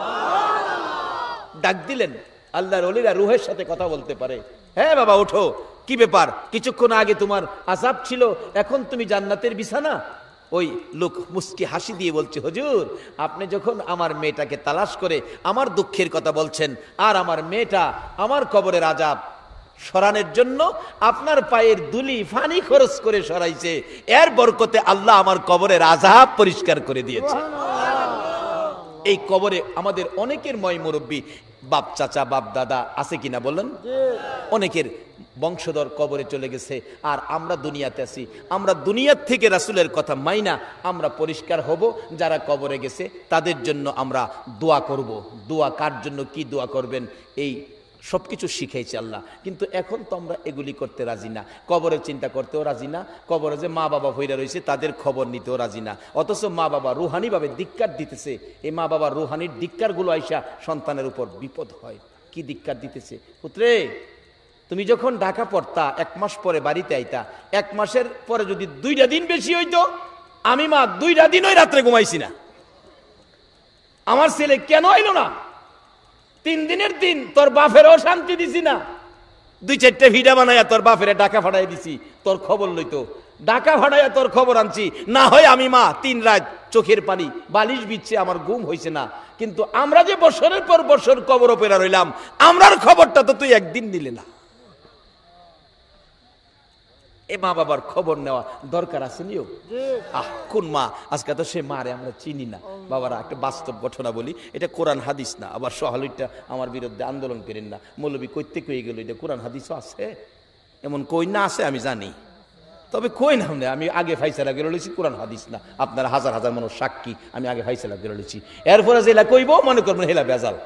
ডাক দিলেন, আল্লাহর ওলিরা রুহের সাথে কথা বলতে পারে, হ্যাঁ বাবা ওঠো, কি ব্যাপার, কিছুক্ষণ আগে তোমার আযাব ছিল, এখন তুমি জান্নাতের বিছানা? ওই লোক মুস্কি হাসি দিয়ে বলছে, হুজুর আপনি যখন আমার মেয়েটাকে তালাশ করে আমার দুঃখের কথা বলছেন, আর আমার মেয়েটা আমার কবরের আযাব সরানোর জন্য আপনার পায়ের দুলি ফানি খরচ করে সরাইছে, এর বরকতে আল্লাহ আমার কবরের আযাব পরিষ্কার করে দিয়েছে। এই কবরে আমাদের অনেকের ময় মুরব্বী, বাপ চাচা বাপ দাদা আছে কিনা বলেন? অনেকের বংশধর কবরে চলে গেছে, আর আমরা দুনিয়াতে আছি। আমরা দুনিয়ার থেকে রাসূলের কথা মাইনা আমরা পরিষ্কার হব, যারা কবরে গেছে তাদের জন্য আমরা দোয়া করব। দোয়া কার জন্য, কি দোয়া করবেন, এই সব কিছু শিখাইছে আল্লাহ, কিন্তু এখন তো আমরা এগুলি করতে রাজি না, কবরের চিন্তা করতেও রাজি না, কবরে যে মা বাবা হইরা রয়েছে তাদের খবর নিতেও রাজি না, অথচ মা বাবা রুহানিভাবে ধিক্কার দিতেছে। এই মা বাবার রুহানির ধিক্কারগুলো আইসা সন্তানের উপর বিপদ হয়। কি ধিক্কার দিতেছে? পুত্রে তুমি যখন ঢাকা পড়তা, এক মাস পরে বাড়িতে আইতা, এক মাসের পরে যদি দুইটা দিন বেশি হইতো, আমি মা দুইটা দিন ওই রাত্রে ঘুমাইছি না, আমার ছেলে কেন আইলো না? তিন দিনের দিন তোর বাপেরও শান্তি দিছি না, দুই চারটে ভিডা বানাইয়া তোর বাপেরে ডাকা ফাটাই দিছি, তোর খবর লইতো, ডাকা ফাটাইয়া তোর খবর আনছি, না হয় আমি মা তিন রাত চোখের পানি বালিশ বিচ্ছে, আমার ঘুম হইছে না। কিন্তু আমরা যে বছরের পর বছর কবর পেরা রইলাম, আমরার খবরটা তো তুই একদিন নিলে না। এ মা বাবার খবর নেওয়া দরকার আছে নিও। আহ কোন মা, আজকে তো সে মারে আমরা চিনি না। বাবারা একটা বাস্তব ঘটনা বলি, এটা কোরআন হাদিস না, আবার সহালুইটা আমার বিরুদ্ধে আন্দোলন করেন না, মৌলবী কইতে কই গেল, এটা কোরআন হাদিসও আছে, এমন কই না আছে আমি জানি, তবে কই না আমি আগে ফাইসালা গেলে লইছি, কোরআন হাদিস না, আপনারা হাজার হাজার মানুষ সাক্ষী, আমি আগে ফাইসালা গেলে লইছি, এরপরে যেলা কইব মনে করবেন হেলা বেজাল।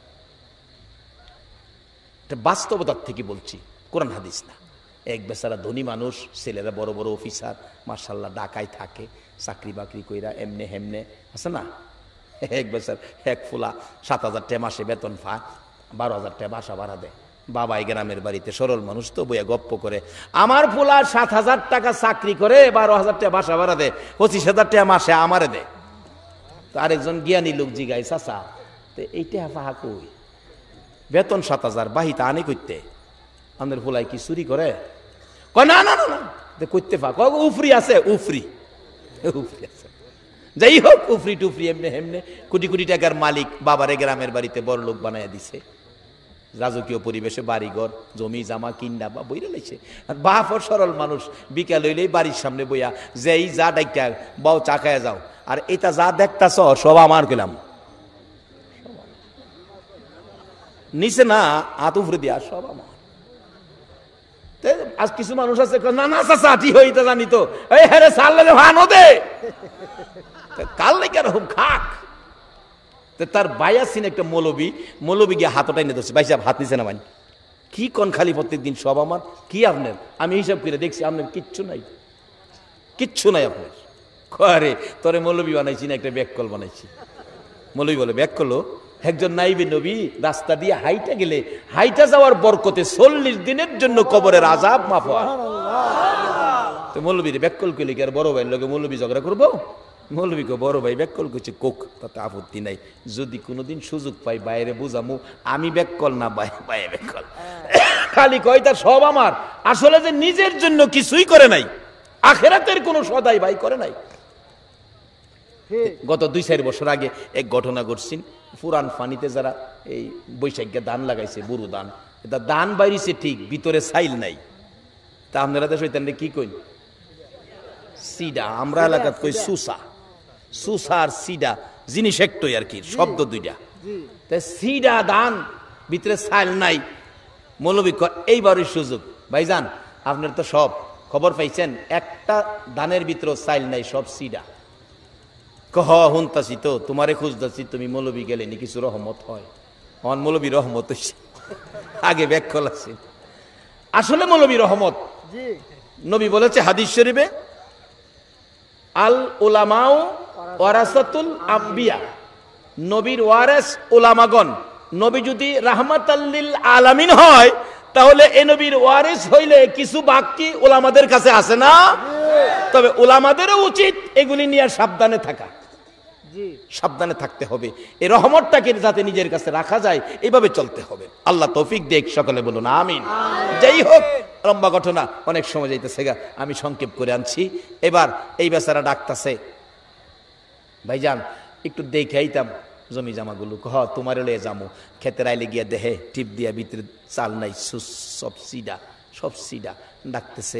এটা বাস্তবতার থেকে বলছি, কোরআন হাদিস না। এক বেচারা ধনী মানুষ, ছেলেরা বড় বড় অফিসার, মার্শাল্লাহ ঢাকায় থাকে, চাকরি বাকরি কইরা এমনে হেমনে আছে না, এক বেচার এক ফুলা সাত হাজার টাকা মাসে বেতন পায়, বারো হাজার টাকা বাসা ভাড়া দেয়। বাবা এই গ্রামের বাড়িতে সরল মানুষ তো বইয়া গপ্প করে, আমার ফুলা সাত হাজার টাকা চাকরি করে বারো হাজার টাকা বাসা ভাড়া দেয়, পঁচিশ হাজার টাকা মাসে আমারে দেয়। তো আরেকজন জ্ঞানী লোক জিগাই, চাচা তো এইটা পাহা কই, বেতন সাত হাজার বাহিতা আনে করতে, আমাদের ফুলাই কি চুরি করে? কয় না না না না করতে পা, কয় উফরি আছে, উফরি উফরি আছে, যাই হোক উফরি টুফরি এমনি হেমনে কোটি কোটি টাকার মালিক, বাবারে গ্রামের বাড়িতে বড় লোক বানাইয়া দিছে, রাজকীয় পরিবেশে বাড়িঘর জমি জামা কিন্না বা বইরা লাইছে। আর বাপর সরল মানুষ, বিকাল হইলেই বাড়ির সামনে বইয়া যেই যা ডাইকা বাও চা খায়া যাও, আর এটা যা দেখতাছ সব আমার গেলাম নিচে না হাত উফরে দিয়া সব আমার। আজ কিছু মানুষ আছে না না চাচা ঠিক হইতে জানি তো এই হ্যাঁ সাল্লালে ভানো দে কাল নাই কেন হোক খাক। তার ভাই আছেন একটা মৌলবী, মৌলবী গিয়ে হাতটাই নিয়ে ধরছে, ভাই সাহেব হাত নিছে না ভাই কি কোন খালি প্রত্যেক দিন সব আমার কি আপনার, আমি হিসাব করে দেখছি আপনার কিচ্ছু নাই, কিচ্ছু নাই আপনার। আরে তোরে মৌলবী বানাইছি না একটা ব্যাককল বানাইছি। মৌলবী বলে ব্যাককল একজন নাইবে নবী রাস্তা দিয়ে হাইটা গেলে হাইটা যাওয়ার বরকতে চল্লিশ দিনের জন্য কবরের আযাব মাফ হয়। তো মৌলবীর ব্যাককল কইলে কি আর বড় ভাইয়ের লগে মৌলবী ঝগড়া করবো? মৌলবীকে বড় ভাই ব্যাককল করছে কোক, তাতে আপত্তি নাই, যদি কোনোদিন সুযোগ পাই বাইরে বুঝামু আমি ব্যাককল না ভাই ভাই ব্যাককল। খালি কয় তার সব আমার, আসলে যে নিজের জন্য কিছুই করে নাই, আখেরাতের কোনো সদাই ভাই করে নাই। গত দুই চার বছর আগে এক ঘটনা ঘটছেন, পুরান ফানিতে যারা এই বৈশাখে ধান লাগাইছে বুড়ো ধান, এটা ধান বাইরিছে ঠিক ভিতরে সাইল নাই, তা আপনারা দেশ হইতেন কি কই সিডা, আমরা এলাকাত কই সুসা, সুসা আর সিডা জিনিস একটাই আর কি, শব্দ দুইটা। সিডা ধান ভিতরে সাইল নাই, মৌলবী এইবারই সুযোগ ভাইজান আপনার তো সব খবর পাইছেন, একটা ধানের ভিতরে সাইল নাই, সব সিডা। কহ হুনতাছি তো তোমারে খুঁজতাছি, তুমি মৌলবী গেলে নি কিছু রহমত হয়, আমার মৌলবী রহমত হইছে, আগে ব্যাককল আছে। আসলে মৌলবী রহমত, নবী বলেছে হাদিস শরীফে আল উলামাউ ওয়ারাসাতুল আম্বিয়া, নবীর ওয়ারেস উলামাগণ। নবী যদি রাহমাতাল লিল আলামিন হয় তাহলে এ নবীর ওয়ারিস হইলে কিছু বাকি উলামাদের কাছে আছে না? তবে উলামাদেরও উচিত এগুলি নিয়ে সাবধানে থাকা, সাবধানে থাকতে হবে, এই রহমতটাকে যাতে নিজের কাছে রাখা যায় এইভাবে চলতে হবে। আল্লাহ তৌফিক দেখ, সকলে বলুন আমিন। যাই হোক লম্বা ঘটনা, অনেক সময় যাইতেছে গা, আমি সংক্ষেপ করে আনছি। এবার এই বেচারা ডাকতাছে, ভাইজান একটু দেখে আইতাম জমি জামাগুলো, হ তোমার লয়ে যামো, খেতের আইলে গিয়া দেহে টিপ দিয়া ভিতরে চাল নাই, সব সিডা, সব সিডা। ডাকতেছে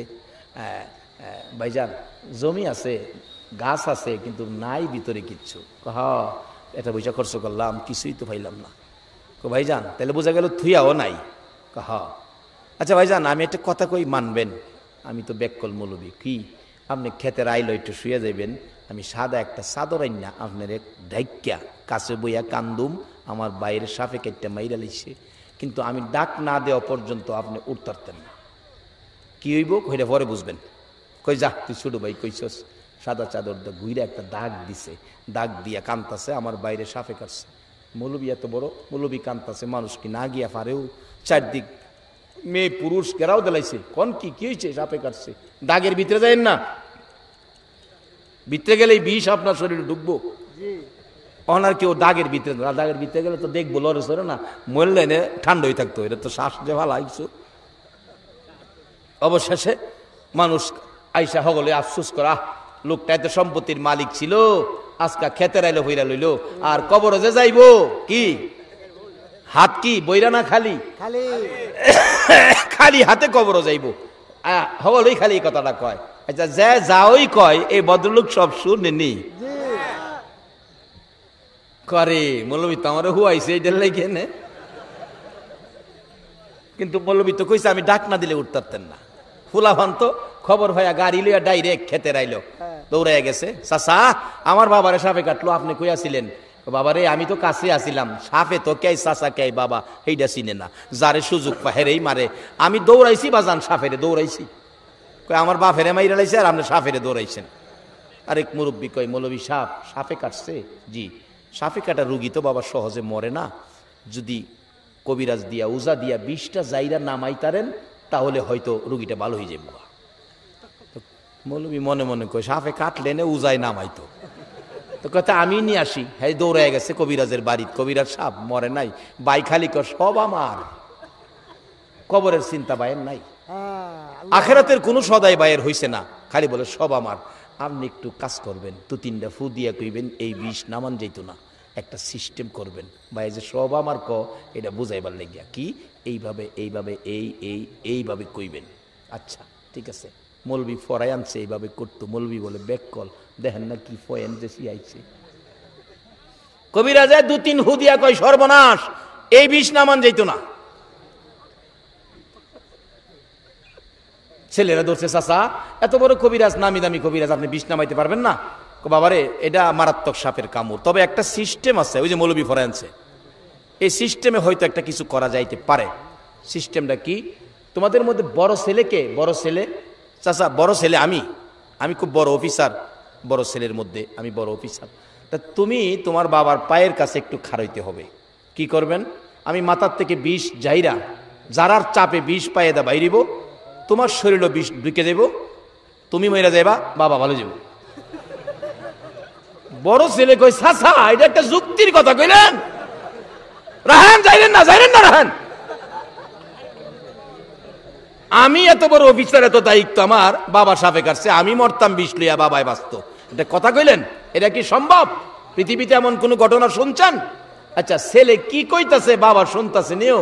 ভাইজান জমি আছে গাছ আছে কিন্তু নাই ভিতরে কিচ্ছু, হ এটা পয়সা খরচ করলাম কিছুই তো পাইলাম না। ভাইজান তাহলে বোঝা গেল থুইয়াও নাই, হ আচ্ছা ভাইজান আমি একটা কথা কই মানবেন, আমি তো ব্যাককল মৌলবী, কি আপনি খেতের আইলো একটু শুয়ে যাইবেন, আমি সাদা একটা চাদর আইনা আপনার এক ঢাইকা কাছে বইয়া কান্দুম, আমার বাইরের সাপে কেটে মাইরা লিখছে, কিন্তু আমি ডাক না দেওয়া পর্যন্ত আপনি উঠতারতেন না। কি হইব কইটা পরে বুঝবেন। কই যা তুই ছোট ভাই কইছস, সাদা চাদর ঘুরে একটা দাগ দিছে, দাগ দিয়া কান্তাছে, আমার বাইরে সাপে কাটছে। মৌলবী এত বড় মৌলবী কান্তাছে, মানুষ কি না গিয়া পারেও, চারদিক মেয়ে পুরুষ কেরাও দেলাইছে, কোন কি কি হয়েছে, সাপে কাটছে, দাগের ভিতরে যাইেন না, ভিতরে গেলেই বিষ আপনার শরীরে ঢুকবো। ওনার কেউ দাগের ভিতরে, দাগের ভিতরে গেলে তো দেখবো লড়ে সরে না, মরলে এনে ঠান্ডা হয়ে থাকতো, এটা তো শ্বাস যে ভালো আইসো। অবশেষে মানুষ আইসা হগলে আফসোস করা, লোকটা এত সম্পত্তির মালিক ছিল, আজকা খেতের আইলো হইরা লইলো, আর কবরে যে যাইবো কি হাত কি বইরা না খালি খালি হাতে কবরও যাইব, হগলই খালি এই কথাটা কয়। আচ্ছা যে যাওই কয় এই ভদ্রলোক সব শুনেনি করে, মৌলবী তো আমার হুয়াইছে এইটার লেগে নে, কিন্তু মৌলবী তো কইছে আমি ডাক না দিলে উঠতারতেন না। ফুলাভান তো খবর ভাইয়া গাড়ি লইয়া ডাইরেক্ট খেতে রাইলো, দৌড়াইয়া গেছে, চাচা আমার বাবারে সাপে কাটলো, আপনি কইয়াছিলেন? বাবারে আমি তো কাছে আসিলাম, সাপে তো কে চাচা কে বাবা এইটা চিনে না, যারে সুযোগ পা হেরেই মারে, আমি দৌড়াইছি বাজান সাপেরে দৌড়াইছি, কয় আমার বাপেরে মাইরা লাইছে আর আপনি সাপেরে দৌড়াইছেন। আরেক মুরব্বী কয় মৌলবী সাপ সাপে কাটছে? জি, সাপে কাটা রুগী তো বাবা সহজে মরে না, যদি কবিরাজ দিয়া উজা দিয়া বিষটা জাইরা নামাইতারেন তাহলে হয়তো রুগীটা ভালো হয়ে যাবে। মৌলবী মনে মনে কয় সাপে কাটলে না উজায় নামাইতো, তো কথা আমি নিয়ে আসি, হ্যাঁ দৌড়ায় গেছে কবিরাজের বাড়ি, কবিরাজ সাপ মরে নাই, বাই খালি কর সব আমার, কবরের চিন্তা বায়ের নাই, আখেরাতের কোনো সদাই বায়ের হইছে না, খালি বলে সব আমার। আপনি একটু কাজ করবেন, দু তিনটা ফু দিয়া কইবেন এই বিষ নামান যাইতো না, একটা সিস্টেম করবেন, ভাই যে সব আমার ক এটা বুঝাইবার লেগিয়া কি এইভাবে এইভাবে এই এই এইভাবে কইবেন। আচ্ছা ঠিক আছে, মৌলবী ফরাই আনছে এইভাবে করতো, মৌলবী বলে ব্যাককল, দেখেন না কি ফয়েন যে সিয়াইছে। কবিরাজে দু তিন হুদিয়া কয় সর্বনাশ, এই বিষ নামান যাইতো না। ছেলেরা ধরছে, চাচা এত বড় কবিরাজ, নামি দামি কবিরাজ, আপনি বিষ নামাইতে পারবেন না? বাবারে এটা মারাত্মক সাপের কামড়, তবে একটা সিস্টেম আছে, ওই যে মৌলবী ফরান্সে, এই সিস্টেমে হয়তো একটা কিছু করা যাইতে পারে। সিস্টেমটা কি? তোমাদের মধ্যে বড় ছেলেকে, বড় ছেলে, চাচা বড় ছেলে আমি, আমি খুব বড় অফিসার, বড় ছেলের মধ্যে আমি বড় অফিসার, তা তুমি তোমার বাবার পায়ের কাছে একটু খাড়াইতে হবে। কি করবেন? আমি মাথার থেকে বিষ যাইরা যারার চাপে বিষ পায়ে দা বাইরিব, তোমার শরীরও বিষ ঢুকে দেব, তুমি মইরা যাইবা, বাবা ভালো যাব। বড় ছেলে কই, চাচা এটা একটা যুক্তির কথা কইলেন, রাহান যাইলেন না, যাইলেন না রাহান, আমি এত বড় অফিসার, এত দায়িত্ব আমার, বাবা সাপে কাটছে, আমি মরতাম বিষ লইয়া, বাবায় বাঁচত, এটা কথা কইলেন? এটা কি সম্ভব? পৃথিবীতে এমন কোন ঘটনা শুনছেন? আচ্ছা ছেলে কি কইতাছে বাবা শুনতাছে নিও,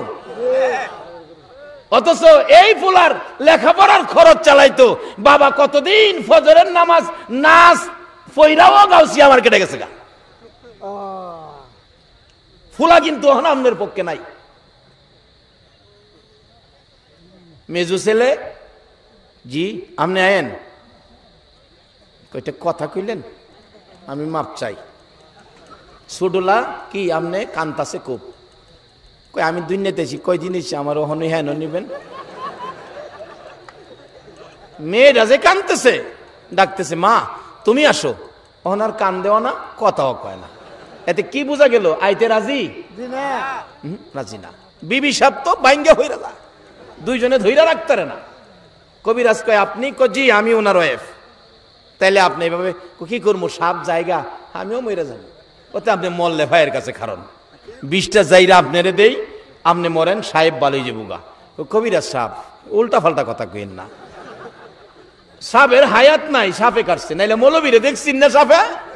অথচ এই ফুলার লেখাপড়ার খরচ চালাইতো বাবা, কতদিন ফজরের নামাজ নাচ ফইরাও গাউসিয়া মার্কেটে গেছে গা, ফুলা কিন্তু আমাদের পক্ষে নাই। মেজু ছেলে, জি আপনি আয়েন, কয়টা কথা কইলেন, আমি মাপ চাই। ছোটলা কি আপনি কান্তাছে খুব, কই আমি দুনিয়াতেছি কয় জিনিস আমার ওখানে হ্যাঁ নিবেন। মেয়েরা যে কানতেছে, ডাকতেছে মা তুমি আসো, ওনার কান দেওয়া না, কথাও কয় না, এতে কি বোঝা গেল? আইতে রাজি রাজি না, বিবি সাপ তো বাইঙ্গা হইরা না, দুইজনে ধইরা রাখতে না। কবিরাজ কয় আপনি, জি আমি ওনার ওয়েফ, তাইলে আপনি এভাবে কি করবো, সাপ জায়গা আমিও মরে যাবো, ওতে আপনি মরলে ভাইয়ের কাছে কারণ বিষটা যাইরা আপনারে দেই, আপনি মরেন, সাহেব বালই যাবো গা। কবিরাজ সাপ উল্টা ফাল্টা কথা কইেন না, সাপের হায়াত নাই, সাপে কাটছে, নাইলে মৌলবীরে দেখছেন না, সাপে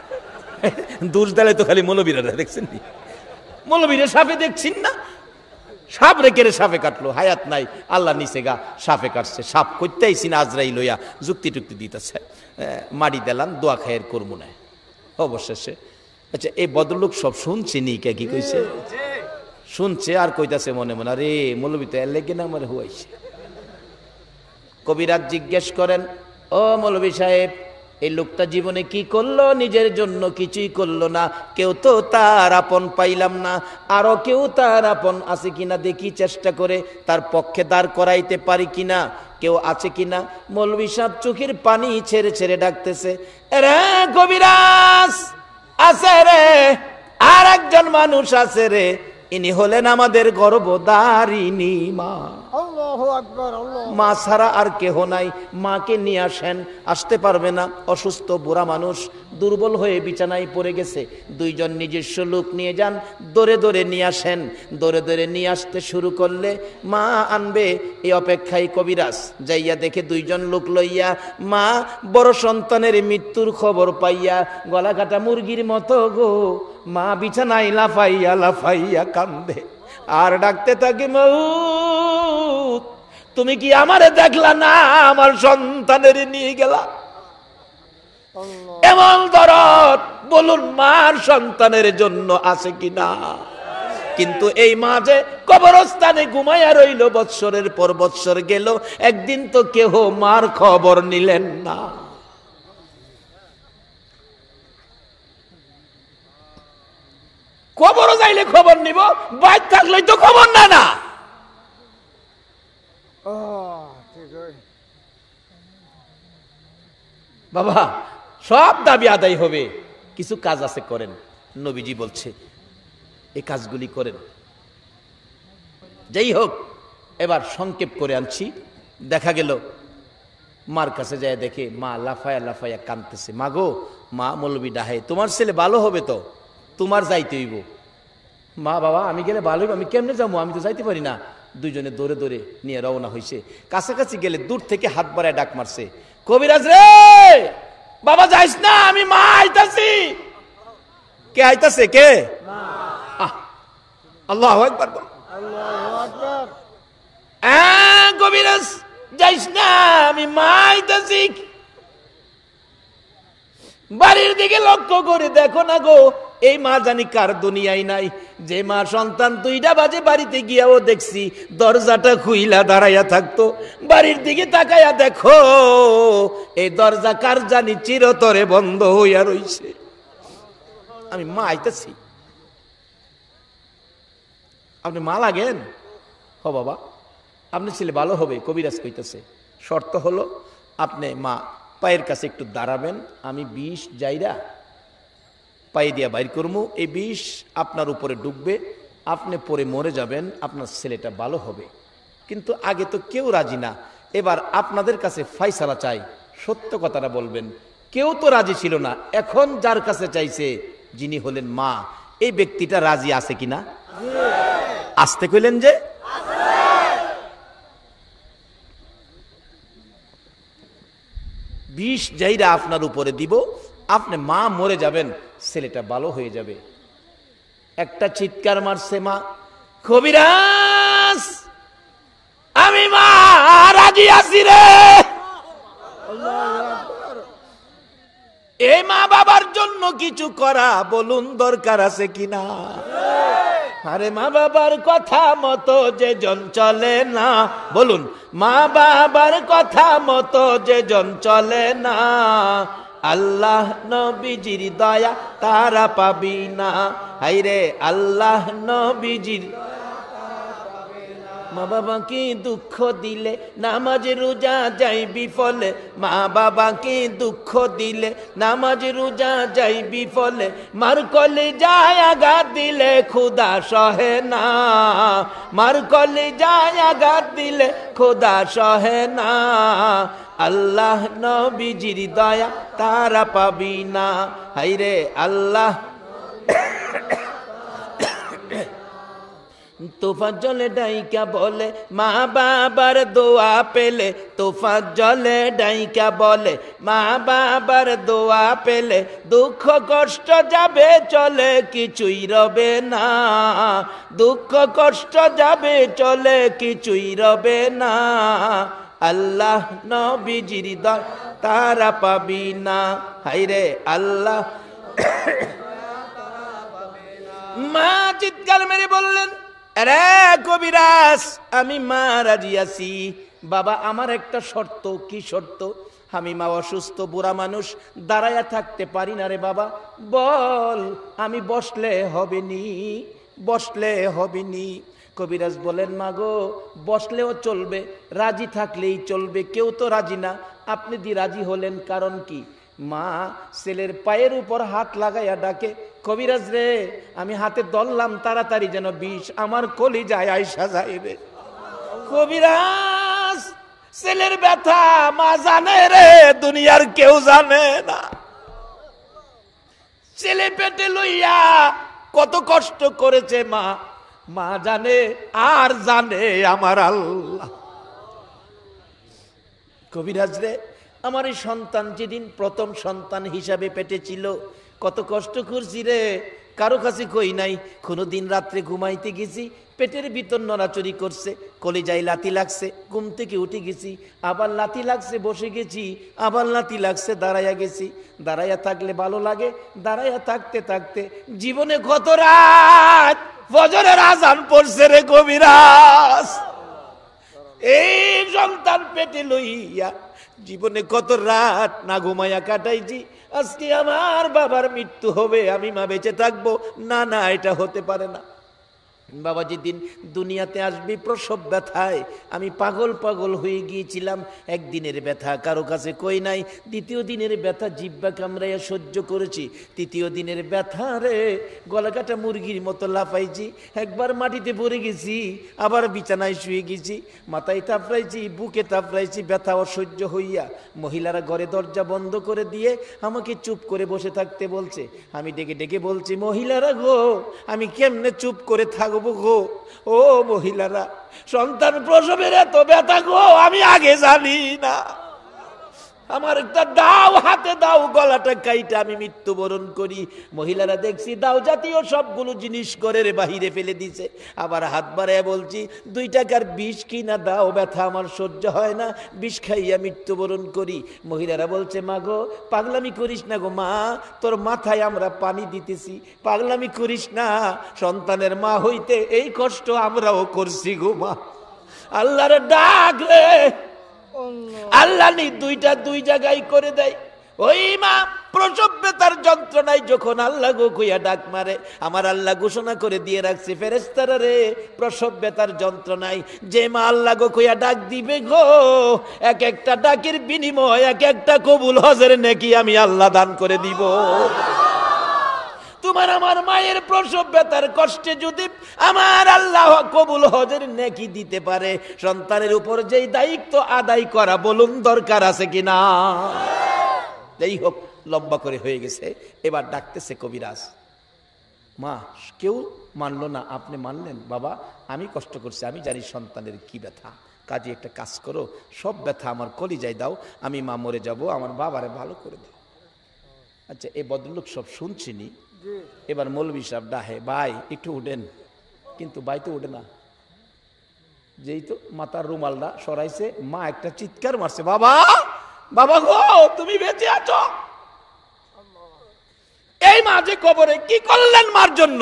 দোষ দিলে তো খালি মৌলবীরা দেখছেন, মৌলবীরে সাপে দেখছেন না, সাপ রেখে সাপে কাটলো, হায়াত নাই, আল্লাহ নিচে গা সাপে কাটছে, সাপ করতে আইসি না, আজরাই লইয়া যুক্তি টুক্তি দিতেছে, মারি দিলাম, দোয়া খায়ের করবো না অবশেষে। আচ্ছা এই বদলোক সব শুনছে নি, কে কি কইছে শুনছে, আর কইতাছে মনে মনে, আরে মৌলবী তো এর লেগে না আমার হুয়াইছে। কবিরাজ জিজ্ঞেস করেন, ও মৌলবী সাহেব এই লোকটা জীবনে কি করলো? নিজের জন্য কিছুই করলো না, কেউ তো তার আপন পাইলাম না, আরো কেউ তার আপন আছে কিনা দেখি, চেষ্টা করে তার পক্ষে দাঁড় করাইতে পারি কিনা, কেউ আছে কিনা। মৌলবী সাহেব চোখের পানি ছেড়ে ছেড়ে ডাকতেছে, রে কবিরাজ আছে রে, আর একজন মানুষ আছে রে, ইনি হলেন আমাদের গর্ভধারিণী মা। আল্লাহু আকবার, আল্লাহু মা ছাড়া আর কেহ নাই, মাকে নিয়ে আসেন। আসতে পারবে না, অসুস্থ বুড়া মানুষ, দুর্বল হয়ে বিছানায় পড়ে গেছে, দুইজন নিজস্ব লোক নিয়ে যান, দৌড়ে দৌড়ে নিয়ে আসেন। দৌড়ে দৌড়ে নিয়ে আসতে শুরু করলে মা আনবে, এই অপেক্ষায় কবিরাজ যাইয়া দেখে দুইজন লোক লইয়া মা বড় সন্তানের মৃত্যুর খবর পাইয়া গলা কাটা মুরগির মতো গো মা বিছানায় লাফাইয়া লাফাইয়া কান্দে আর ডাকতে থাকে, মউত তুমি কি আমারে দেখলা না, আমার সন্তানের নিয়ে গেলা। এমন দরদ বলুন মার সন্তানের জন্য আছে কিনা? কিন্তু এই মা যে কবরস্থানে ঘুমাইয়া রইল, বৎসরের পর বৎসর গেল, একদিন তো কেহ মার খবর নিলেন না। খবরও যাইলে খবর নিব, বাইর থাকলেই তো খবর না না। বাবা সব দাবি আদায় হবে, কিছু কাজ আছে করেন, নবীজি বলছে এই কাজগুলি করেন। যাই হোক, এবার সংক্ষেপ করে আনছি। দেখা গেল মার কাছে যায়, দেখে মা লাফায়া লাফায়া কাঁদতেছে। মা গো, মা মৌলবী ডাহে, তোমার ছেলে ভালো হবে তো, তোমার যাইতে হইব। মা বাবা আমি গেলে ভালো হইব, আমি কেমনে যাবো, আমি তো যাইতে পারি না। দুইজনে দৌড়ে দৌড়ে নিয়ে রওনা হয়েছে। কাছাকাছি গেলে দূর থেকে হাত বাড়ায় ডাক মারছে, কবিরাজ রে বাবা যাইস না, আমি মা আইতাছি। কে আইতাছে? কে? আল্লাহু আকবার, আল্লাহু আকবার। কবিরাজ যাইস না, আমি মা আইতাছি। বাড়ির দিকে লক্ষ্য করে দেখো না গো, এই মা জানি কার দুনিয়ায় নাই, যে মা সন্তান দুইটা বাজে বাড়িতে গিয়াও দেখছি দরজাটা খুইলা দাঁড়াইয়া থাকতো, বাড়ির দিকে তাকাইয়া দেখো এই দরজা কার জানি চিরতরে বন্ধ হইয়া রইছে। আমি মা আইতেছি, আপনি মা লাগেন? হ বাবা, আপনি ছেলে ভালো হবে। কবিরাজ কইতেছে শর্ত হলো আপনি মা পায়ের কাছে একটু দাঁড়াবেন, আমি বিষ যাইরা পায়ে দিয়া বাইর করবো, এই বিষ আপনার উপরে ডুববে, আপনি পরে মরে যাবেন, আপনার ছেলেটা ভালো হবে। কিন্তু আগে তো কেউ রাজি না, এবার আপনাদের কাছে ফাইসালা চাই, সত্য কথাটা বলবেন। কেউ তো রাজি ছিল না, এখন যার কাছে চাইছে যিনি হলেন মা, এই ব্যক্তিটা রাজি আছে কিনা? আসতে কইলেন যে বিষ যাইরা আপনার উপরে দিব, আপনি মা মরে যাবেন, ছেলেটা ভালো হয়ে যাবে। একটা চিৎকার মারছে মা, কবিরাজ আমি মা রাজি আছি রে। এই মা বাবার জন্য কিছু করা বলুন দরকার আছে কিনা? আরে মা বাবার কথা মতো যে জন চলে না, বলুন মা বাবার কথা মতো যে জন চলে না, আল্লাহ নবীজির দয়া তারা পাবি না। হাইরে আল্লাহ নবীজির মা বাবাকে দুঃখ দিলে নামাজ রোজা যাই বিফলে, মা বাবাকে দুঃখ দিলে নামাজ রোজা যাই বিফলে, মার কলে যায় আঘাত দিলে খোদা সহে না, মার কলে যায় আঘাত দিলে খোদা সহে না, আল্লাহ নবীজির দয়া তারা পাবি না। হাইরে আল্লাহ তোফা জলে ডাইকা বলে মা বাবার দোয়া পেলে, তোফা জলে ডাইকা বলে মা বাবার দোয়া পেলে, দুঃখ কষ্ট যাবে চলে কিছুই রবে না, দুঃখ কষ্ট যাবে চলে কিছুই রবে না, আল্লাহ নবীজির দয়া তারা পাবি না। হাইরে আল্লাহ মা চিৎকার মেরে বললেন, আরে কবিরাজ আমি মা রাজি আছি। বাবা আমার একটা শর্ত। কি শর্ত? আমি মা অসুস্থ বুড়া মানুষ, দাঁড়াইয়া থাকতে পারি না রে বাবা, বল আমি বসলে হবে নি, বসলে হবে নি। কবিরাজ বলেন মা গো বসলেও চলবে, রাজি থাকলেই চলবে, কেউ তো রাজি না, আপনি দি রাজি হলেন কারণ কি? মা ছেলের পায়ের উপর হাত লাগাইয়া ডাকে, কবিরাজ রে আমি হাতে ধরলাম তাড়াতাড়ি যেন বিষ আমার কলিজায় আইসা যাইবে। কবিরাজ ছেলের ব্যথা মা জানে রে, দুনিয়ার কেউ জানে না। ছেলে পেটে লইয়া কত কষ্ট করেছে মা, মা জানে আর জানে আমার আল্লাহ। কবিরাজ রে আমার এই সন্তান যেদিন প্রথম সন্তান হিসাবে পেটে ছিল কত কষ্ট করছি রে, কারো কাছে কই নাই। কোনোদিন রাত্রে ঘুমাইতে গেছি, পেটের ভিতর নড়াচড়ি করছে, কলিজায় লাথি লাগছে, ঘুম থেকে উঠে গেছি, আবার লাথি লাগছে বসে গেছি, আবার লাথি লাগছে দাঁড়াইয়া গেছি। দাঁড়াইয়া থাকলে ভালো লাগে, দাঁড়াইয়া থাকতে থাকতে জীবনে কত রাত ফজরের আজান পড়ছে রে কবিরাজ। এই সন্তান পেটে লইয়া জীবনে কত রাত না ঘুমাইয়া কাটাইছি। আজকে আমার বাবার মৃত্যু হবে, আমি মা বেঁচে থাকবো না, না এটা হতে পারে না। বাবা যেদিন দুনিয়াতে আসবি প্রসব ব্যথায় আমি পাগল পাগল হয়ে গিয়েছিলাম। একদিনের ব্যথা কারো কাছে কই নাই, দ্বিতীয় দিনের ব্যথা জিব্বা কামড়াইয়া সহ্য করেছি, তৃতীয় দিনের ব্যথা রে গলা কাটা মুরগির মতো লাফাইছি, একবার মাটিতে পড়ে গেছি, আবার বিছানায় শুয়ে গেছি, মাথায় থাপড়াইছি, বুকে থাপড়াইছি, ব্যথা অসহ্য হইয়া মহিলারা ঘরে দরজা বন্ধ করে দিয়ে আমাকে চুপ করে বসে থাকতে বলছে। আমি ডেকে ডেকে বলছি, মহিলারা গো আমি কেমনে চুপ করে থাকবো গো, ও মহিলারা সন্তান প্রসবের এত ব্যথা গো আমি আগে জানি না। আমার একটা দাও হাতে দাও, গলাটা কাইটা আমি মৃত্যুবরণ করি। মহিলারা দেখছি দাও জাতীয় সবগুলো জিনিস ঘরের বাহিরে ফেলে দিছে। আবার হাত বাড়ায় বলছি দুই টাকার বিষ কিনা দাও, ব্যথা আমার সহ্য হয় না, বিষ খাইয়া মৃত্যুবরণ করি। মহিলারা বলছে মা গো পাগলামি করিস না গো মা, তোর মাথায় আমরা পানি দিতেছি, পাগলামি করিস না, সন্তানের মা হইতে এই কষ্ট আমরাও করছি গো মা। আল্লাহর ডাক রে, আল্লাহ নি দুইটা দুই জায়গায় করে দেয়। ওই মা প্রসব ব্যথার যন্ত্রণায় যখন আল্লাহ গো কইয়া ডাক মারে, আমার আল্লাহ ঘোষণা করে দিয়ে রাখছে ফেরেশতারা রে, প্রসব ব্যথার যন্ত্রণায় যে মা আল্লাহ গো কইয়া ডাক দিবে গো, এক একটা ডাকের বিনিময় এক একটা কবুল হজের নেকি আমি আল্লাহ দান করে দিব। তোমার আমার মায়ের প্রসব ব্যথার কষ্টে যদি আমার আল্লাহ কবুল হজের নেকি দিতে পারে, সন্তানের উপর যেই দায়িত্ব আদায় করা বলুন দরকার আছে কিনা? যাই হোক, লম্বা করে হয়ে গেছে। এবার ডাকতেছে কবিরাজ। মা কেউ মানলো না, আপনি মানলেন। বাবা আমি কষ্ট করছি, আমি জানি সন্তানের কি ব্যথা, কাজে একটা কাজ করো, সব ব্যথা আমার কলিজায় দাও, আমি মা মরে যাব, আমার বাবারে ভালো করে দাও। আচ্ছা এই ভদ্রলোক সব শুনছিনি। এবার মৌলভী সাহেব ডাহে, ভাই একটু উঠেন, কিন্তু ভাই তো উঠে না। যেই তো মাথার রুমালটা সরাইছে, মা একটা চিৎকার মারছে, বাবা বাবা গো তুমি বেঁচে আছো। এই মা যে কবরে কি করলেন মার জন্য?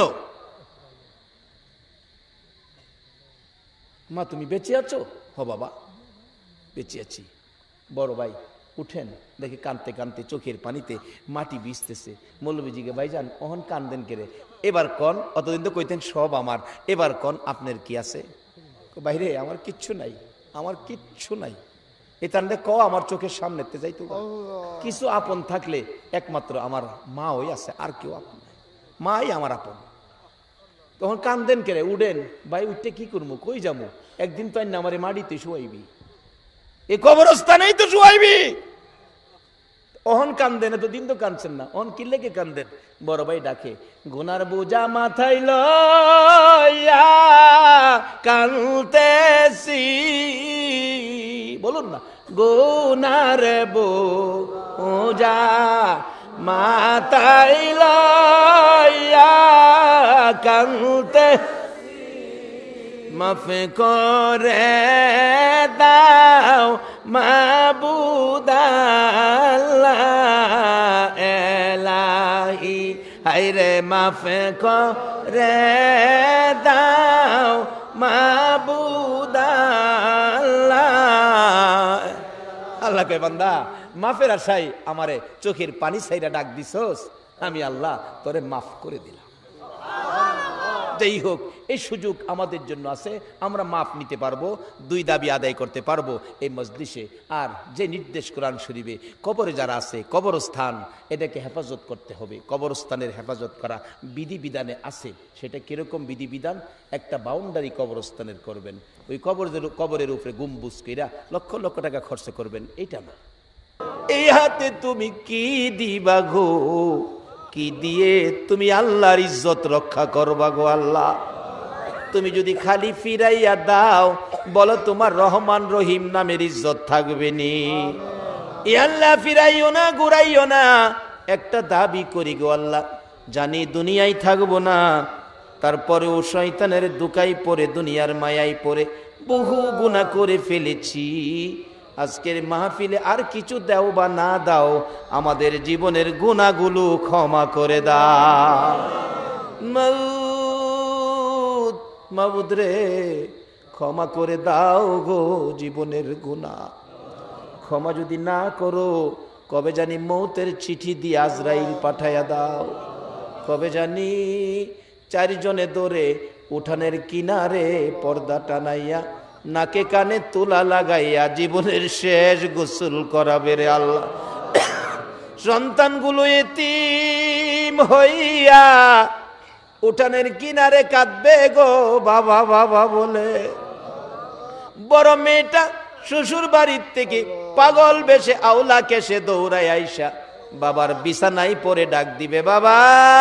মা তুমি বেঁচে আছো? হ বাবা বেঁচে আছি। বড় ভাই উঠেন, দেখে কানতে কানতে চোখের পানিতে মাটি ভিজতেছে। মৌলভীজিকে ভাইজান অহন কান্দেন কেড়ে, এবার কন, অতদিন তো কইতেন সব আমার, এবার কন আপনার কি আছে? বাইরে আমার কিচ্ছু নাই, আমার কিচ্ছু নাই। এটান্ডে ক আমার চোখের সামনেতে যাইতো, কিছু আপন থাকলে একমাত্র আমার মা ওই আছে, আর কেউ আপন নাই, মাই আমার আপন। তখন কান্দেন কেড়ে, উঠেন ভাই, উঠতে কি করবো, কই যাবো, একদিন তো আইন আমারে মাটিতে শুয়াইবি, এই কবরস্থানেই তো শুয়াইবি। অহন কান্দেন, তো দিন তো কাঁদছেন না, অহন কি লেগে কান্দেন? বড় ভাই ডাকে, গুনার বোঝা মাথায় লইয়া কাঁদতেছি, বলুন না, গুনার বোঝা মাথায় লইয়া কাঁদতে, মাফ করে দাও মাবুদ আল্লাহ এলাহি, হায়রে মাফ করে দাও মাবুদ আল্লাহ। আল্লাহ কয় বান্দা মাফের আশাই আমারে চোখের পানি ছাইরা ডাক দিছস, আমি আল্লাহ তোরে মাফ করে দিলাম। যাই হোক, এই সুযোগ আমাদের জন্য আছে, আমরা মাপ নিতে পারবো, দুই দাবি আদায় করতে পারবো এই মজলিসে। আর যে নির্দেশ কোরআন শরীফে, কবরে যারা আছে, কবরস্থান এটাকে হেফাজত করতে হবে। কবরস্থানের হেফাজত করা বিধিবিধানে আছে। সেটা কিরকম বিধিবিধান? একটা বাউন্ডারি কবরস্থানের করবেন, ওই কবরের কবরের উপরে গম্বুজ কইরা লক্ষ লক্ষ টাকা খরচ করবেন, এইটা না। এই হাতে তুমি কি দিবা গো, কি দিয়ে তুমি আল্লাহর ইজ্জত রক্ষা করবা গো আল্লাহ? তুমি যদি খালি ফিরাইয়া দাও, বলো তোমার রহমান রহিম নামের ইজ্জত থাকবে নি? এ আল্লাহ ফিরাইও না, ঘুরাইও না। একটা দাবি করি গো আল্লাহ, জানি দুনিয়ায় থাকবো না, তারপরেও শয়তানের দুকাই পড়ে, দুনিয়ার মায়াই পড়ে বহু গুনাহ করে ফেলেছি। আজকের মাহফিলে আর কিছু দাও বা না দাও, আমাদের জীবনের গুনাহগুলো ক্ষমা করে দাও। মাবুদ মাবুদ রে, ক্ষমা করে দাও গো জীবনের গুনাহ। ক্ষমা যদি না করো, কবে জানি মৌতের চিঠি দিয়ে আজরাইল পাঠাইয়া দাও। কবে জানি চারজনে দৌড়ে উঠানের কিনারে পর্দা টানাইয়া নাকে কানে তুলা লাগাইয়া জীবনের শেষ গোসল করাবে রে আল্লাহ। সন্তানগুলো এতিম হইয়া উঠানের কিনারে কাঁদবে গো বাবা বাবা বলে। বড় মেয়েটা শ্বশুর বাড়ির থেকে পাগল বেশে আওলা কেসে দৌড়ায় আইসা বাবার বিছানায় পড়ে ডাক দিবে, বাবা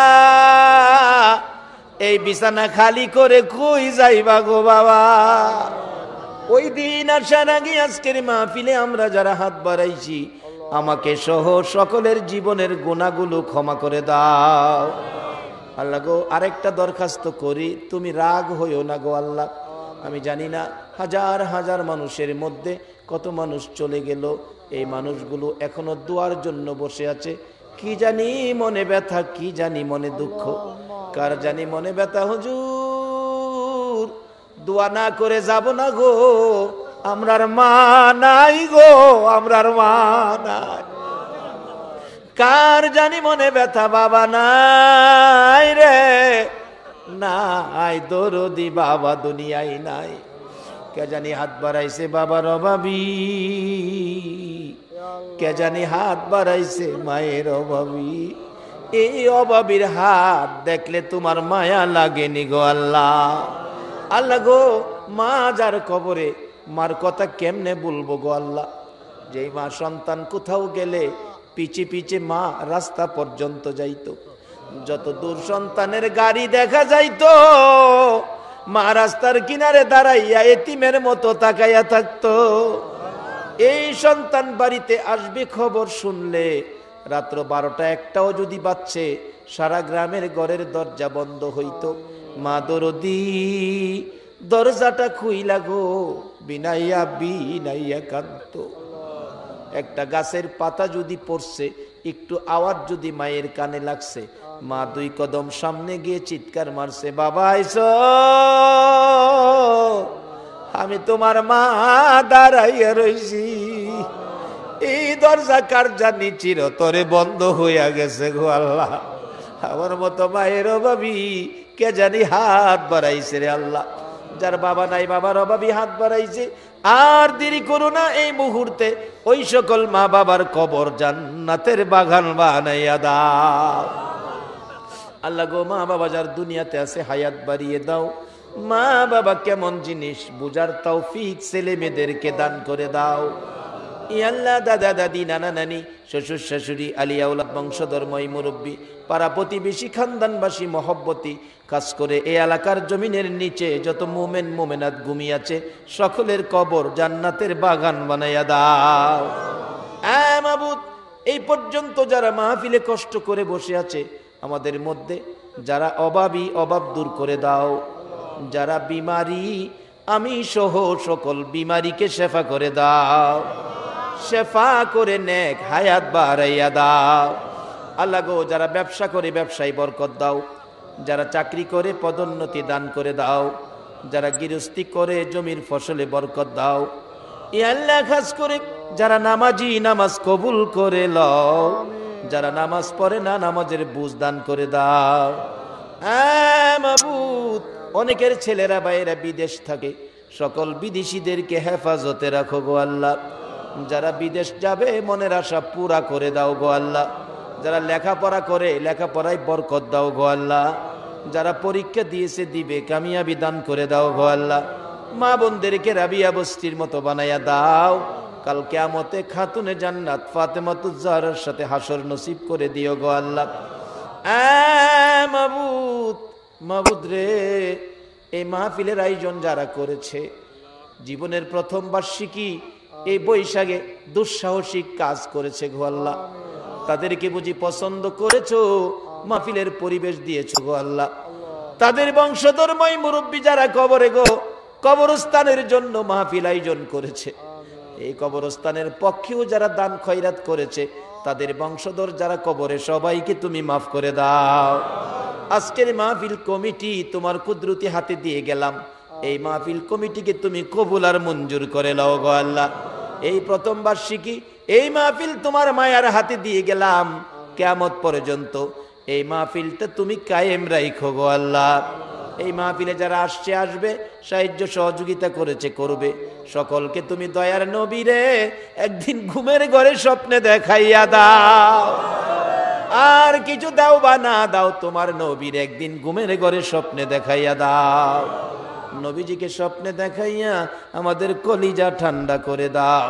এই বিছানা খালি করে কই যাইবা গো বাবা। ওই দিন আসার আগে আজকের মাহফিলে আমরা যারা হাত বাড়াইছি, আমাকে সহ সকলের জীবনের গুনাহগুলো ক্ষমা করে দাও। আল্লাহ গো, আরেকটা দরখাস্ত করি, তুমি রাগ হইও না গো আল্লাহ। আমি জানি না হাজার হাজার মানুষের মধ্যে কত মানুষ চলে গেল, এই মানুষগুলো এখনো দোয়ার জন্য বসে আছে। কি জানি মনে ব্যথা, কি জানি মনে দুঃখ, কার জানি মনে ব্যথা। হুজুর, দোয়া না করে যাব না গো, আমরার মা নাই গো, আমরার মা নাই। কার জানি মনে ব্যথা, বাবা নাই রে, নাই দরদি বাবা দুনিয়ায় নাই। কে জানি হাত বাড়াইছে বাবার অভাবী, কে জানি হাত বাড়াইছে মায়ের অভাবী। এই অভাবীর হাত দেখলে তোমার মায়া লাগেনি গো আল্লাহ। আল্লাহ গো, মা যার কবরে, মার কথা কেমনে বলবো গো আল্লাহ। যেই মা সন্তান কোথাও গেলে পিছে পিছে মা রাস্তা পর্যন্ত যাইতো, যত দূর সন্তানের গাড়ি দেখা যাইতো, মা রাস্তার কিনারে দাঁড়াইয়া এতিমের মতো তাকাইয়া থাকতো। এই সন্তান বাড়িতে আসবে খবর শুনলে রাত্র বারোটা একটাও যদি বাজছে, সারা গ্রামের ঘরের দরজা বন্ধ হইতো। মা দরদি দরজাটা খুইলা গো, বিনাইয়া বিনাইয়া কাঁদতো। একটা গাছের পাতা যদি পড়ছে, একটু আওয়াজ যদি মায়ের কানে লাগছে, মা দুই কদম সামনে গিয়ে চিৎকার মারছে, বাবা আইসো, আমি তোমার মা দাঁড়াইয়া রইছি। এই দরজা কার জানি চিরতরে বন্ধ হইয়া গেছে গো আল্লাহ। আমার মতো মায়ের অভাবী কে জানি হাত বাড়াইছে রে আল্লাহ। যার বাবা নাই, বাবার অভাবী হাত বাড়াইছে। আর দেরি করো না, এই মুহূর্তে ওই সকল মা বাবার কবর জান্নাতের বাগান বানাইয়া দাও। আল্লাহ গো, মা বাবা যার দুনিয়াতে আছে হায়াত বাড়িয়ে দাও। মা বাবা কেমন জিনিস বুঝার তৌফিক ছেলে মেয়েদেরকে দান করে দাও। আল্লাহ, দাদা দাদি, নানা নানি, শ্বশুর শাশুড়ি, আলিয়া উলাদ, বংশধর, মই মুরব্বী, পাড়া প্রতিবেশী, খানদানবাসী, মহব্বতী, খাস করে এই এলাকার জমিনের নিচে যত মোমেন মোমেনাত ঘুমিয়ে আছে, সকলের কবর জান্নাতের বাগান বানাইয়া দাও। আ মাবুদ, এই পর্যন্ত যারা মাহফিলে কষ্ট করে বসে আছে, আমাদের মধ্যে যারা অভাবী, অভাব দূর করে দাও। যারা বিমারি, আমি সহ সকল বিমারিকে শেফা করে দাও। শেফা করে নেক হায়াত বাড়াইয়া দাও। আল্লাহ গো, যারা ব্যবসা করে ব্যবসায় বরকত দাও। যারা চাকরি করে পদোন্নতি দান করে দাও। যারা গৃহস্থী করে জমির ফসলে বরকত দাও। ই আল্লাহ, খাস করে যারা নামাজি, নামাজ কবুল করে লও। যারা নামাজ পড়ে না, নামাজের বুঝ দান করে দাও। হ্যাঁ মাবুদ, অনেকের ছেলেরা বাইরা বিদেশ থাকে, সকল বিদেশিদেরকে হেফাজতে রাখো গো আল্লাহ। যারা বিদেশ যাবে মনের আশা পুরা করে দাও গো আল্লাহ। যারা লেখাপড়া করে লেখাপড়ায় বরকত দাও গো আল্লাহ। যারা পরীক্ষা দিয়েছে দিবে, কামিয়াবি দান করে দাও গো আল্লাহ। মা বোনদেরকে রাবিয়া বস্তির মতো বানাইয়া দাও। কাল কিয়ামতে খাতুনে জান্নাত ফাতেমাতুজ জাহরার সাথে হাসর নসিব করে দিও গো আল্লাহ। আ মাবুদ, মাবুদ রে, এই মাহফিলের আয়োজন যারা করেছে, জীবনের প্রথম বার্ষিকী এই বৈশাখে দুঃসাহসিক কাজ করেছে গো আল্লাহ। তাদেরকে বুঝি পছন্দ করেছো, মাহফিলের পরিবেশ দিয়েছো গো আল্লাহ। তাদের বংশধর্ময় মুরব্বী যারা কবরে গো, কবরস্থানের জন্য মাহফিল আয়োজন করেছে, এই কবরস্থানের পক্ষেও যারা দান খয়রাত করেছে, তাদের বংশধর যারা কবরে, সবাইকে তুমি মাফ করে দাও। আজকের মাহফিল কমিটি তোমার কুদরতি হাতে দিয়ে গেলাম। এই মাহফিল কমিটিকে তুমি কবুল আর মঞ্জুর করে নাও গো আল্লাহ। এই প্রথম বার্ষিকী এই মাহফিল তোমার মায়ার হাতে দিয়ে গেলাম। কিয়ামত পর্যন্ত এই মাহফিলটা তুমি কায়েম রাখো গো আল্লাহ। এই মাহফিলে যারা আসছে আসবে, সাহায্য সহযোগিতা করেছে করবে, সকলকে তুমি দয়ার নবীরে একদিন ঘুমের ঘরে স্বপ্নে দেখাইয়া দাও। আর কিছু দাও বা না দাও, তোমার নবীর একদিন ঘুমের ঘরে স্বপ্নে দেখাইয়া দাও। নবীজিকে স্বপ্নে দেখাইয়া আমাদের কলিজা ঠান্ডা করে দাও।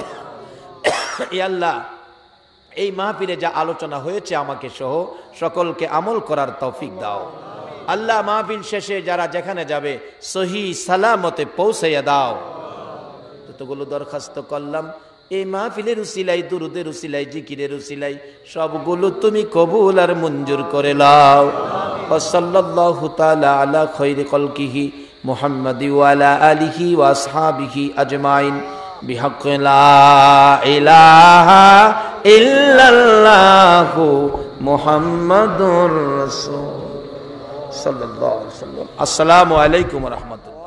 ইয়া আল্লাহ, এই মাহফিলে যা আলোচনা হয়েছে আমাকে সহ সকলকে আমল করার তৌফিক দাও। আল্লাহ, মাহফিল শেষে যারা যেখানে যাবে সহি সালামতে পৌঁছাইয়া দাও। যতগুলো দরখাস্ত করলাম এই মাহফিলের উসিলাই, দুরুদের উসিলাই, জিকিরের উসিলাই সবগুলো তুমি কবুল আর মঞ্জুর করে লাও। সাল্লাল্লাহু তাআলা আলা খায়রি খালকিহি মুহাম্মাদি ওয়া আলা আলিহি ওয়া আসহাবিহি আজমাইন বিহাক্কি লা ইলাহা ইল্লাল্লাহু মুহাম্মাদুর রাসূল সাল্লাল্লাহু আলাইহি ওয়াসাল্লাম। আসসালামু আলাইকুম ওয়া রাহমাতুল্লাহ।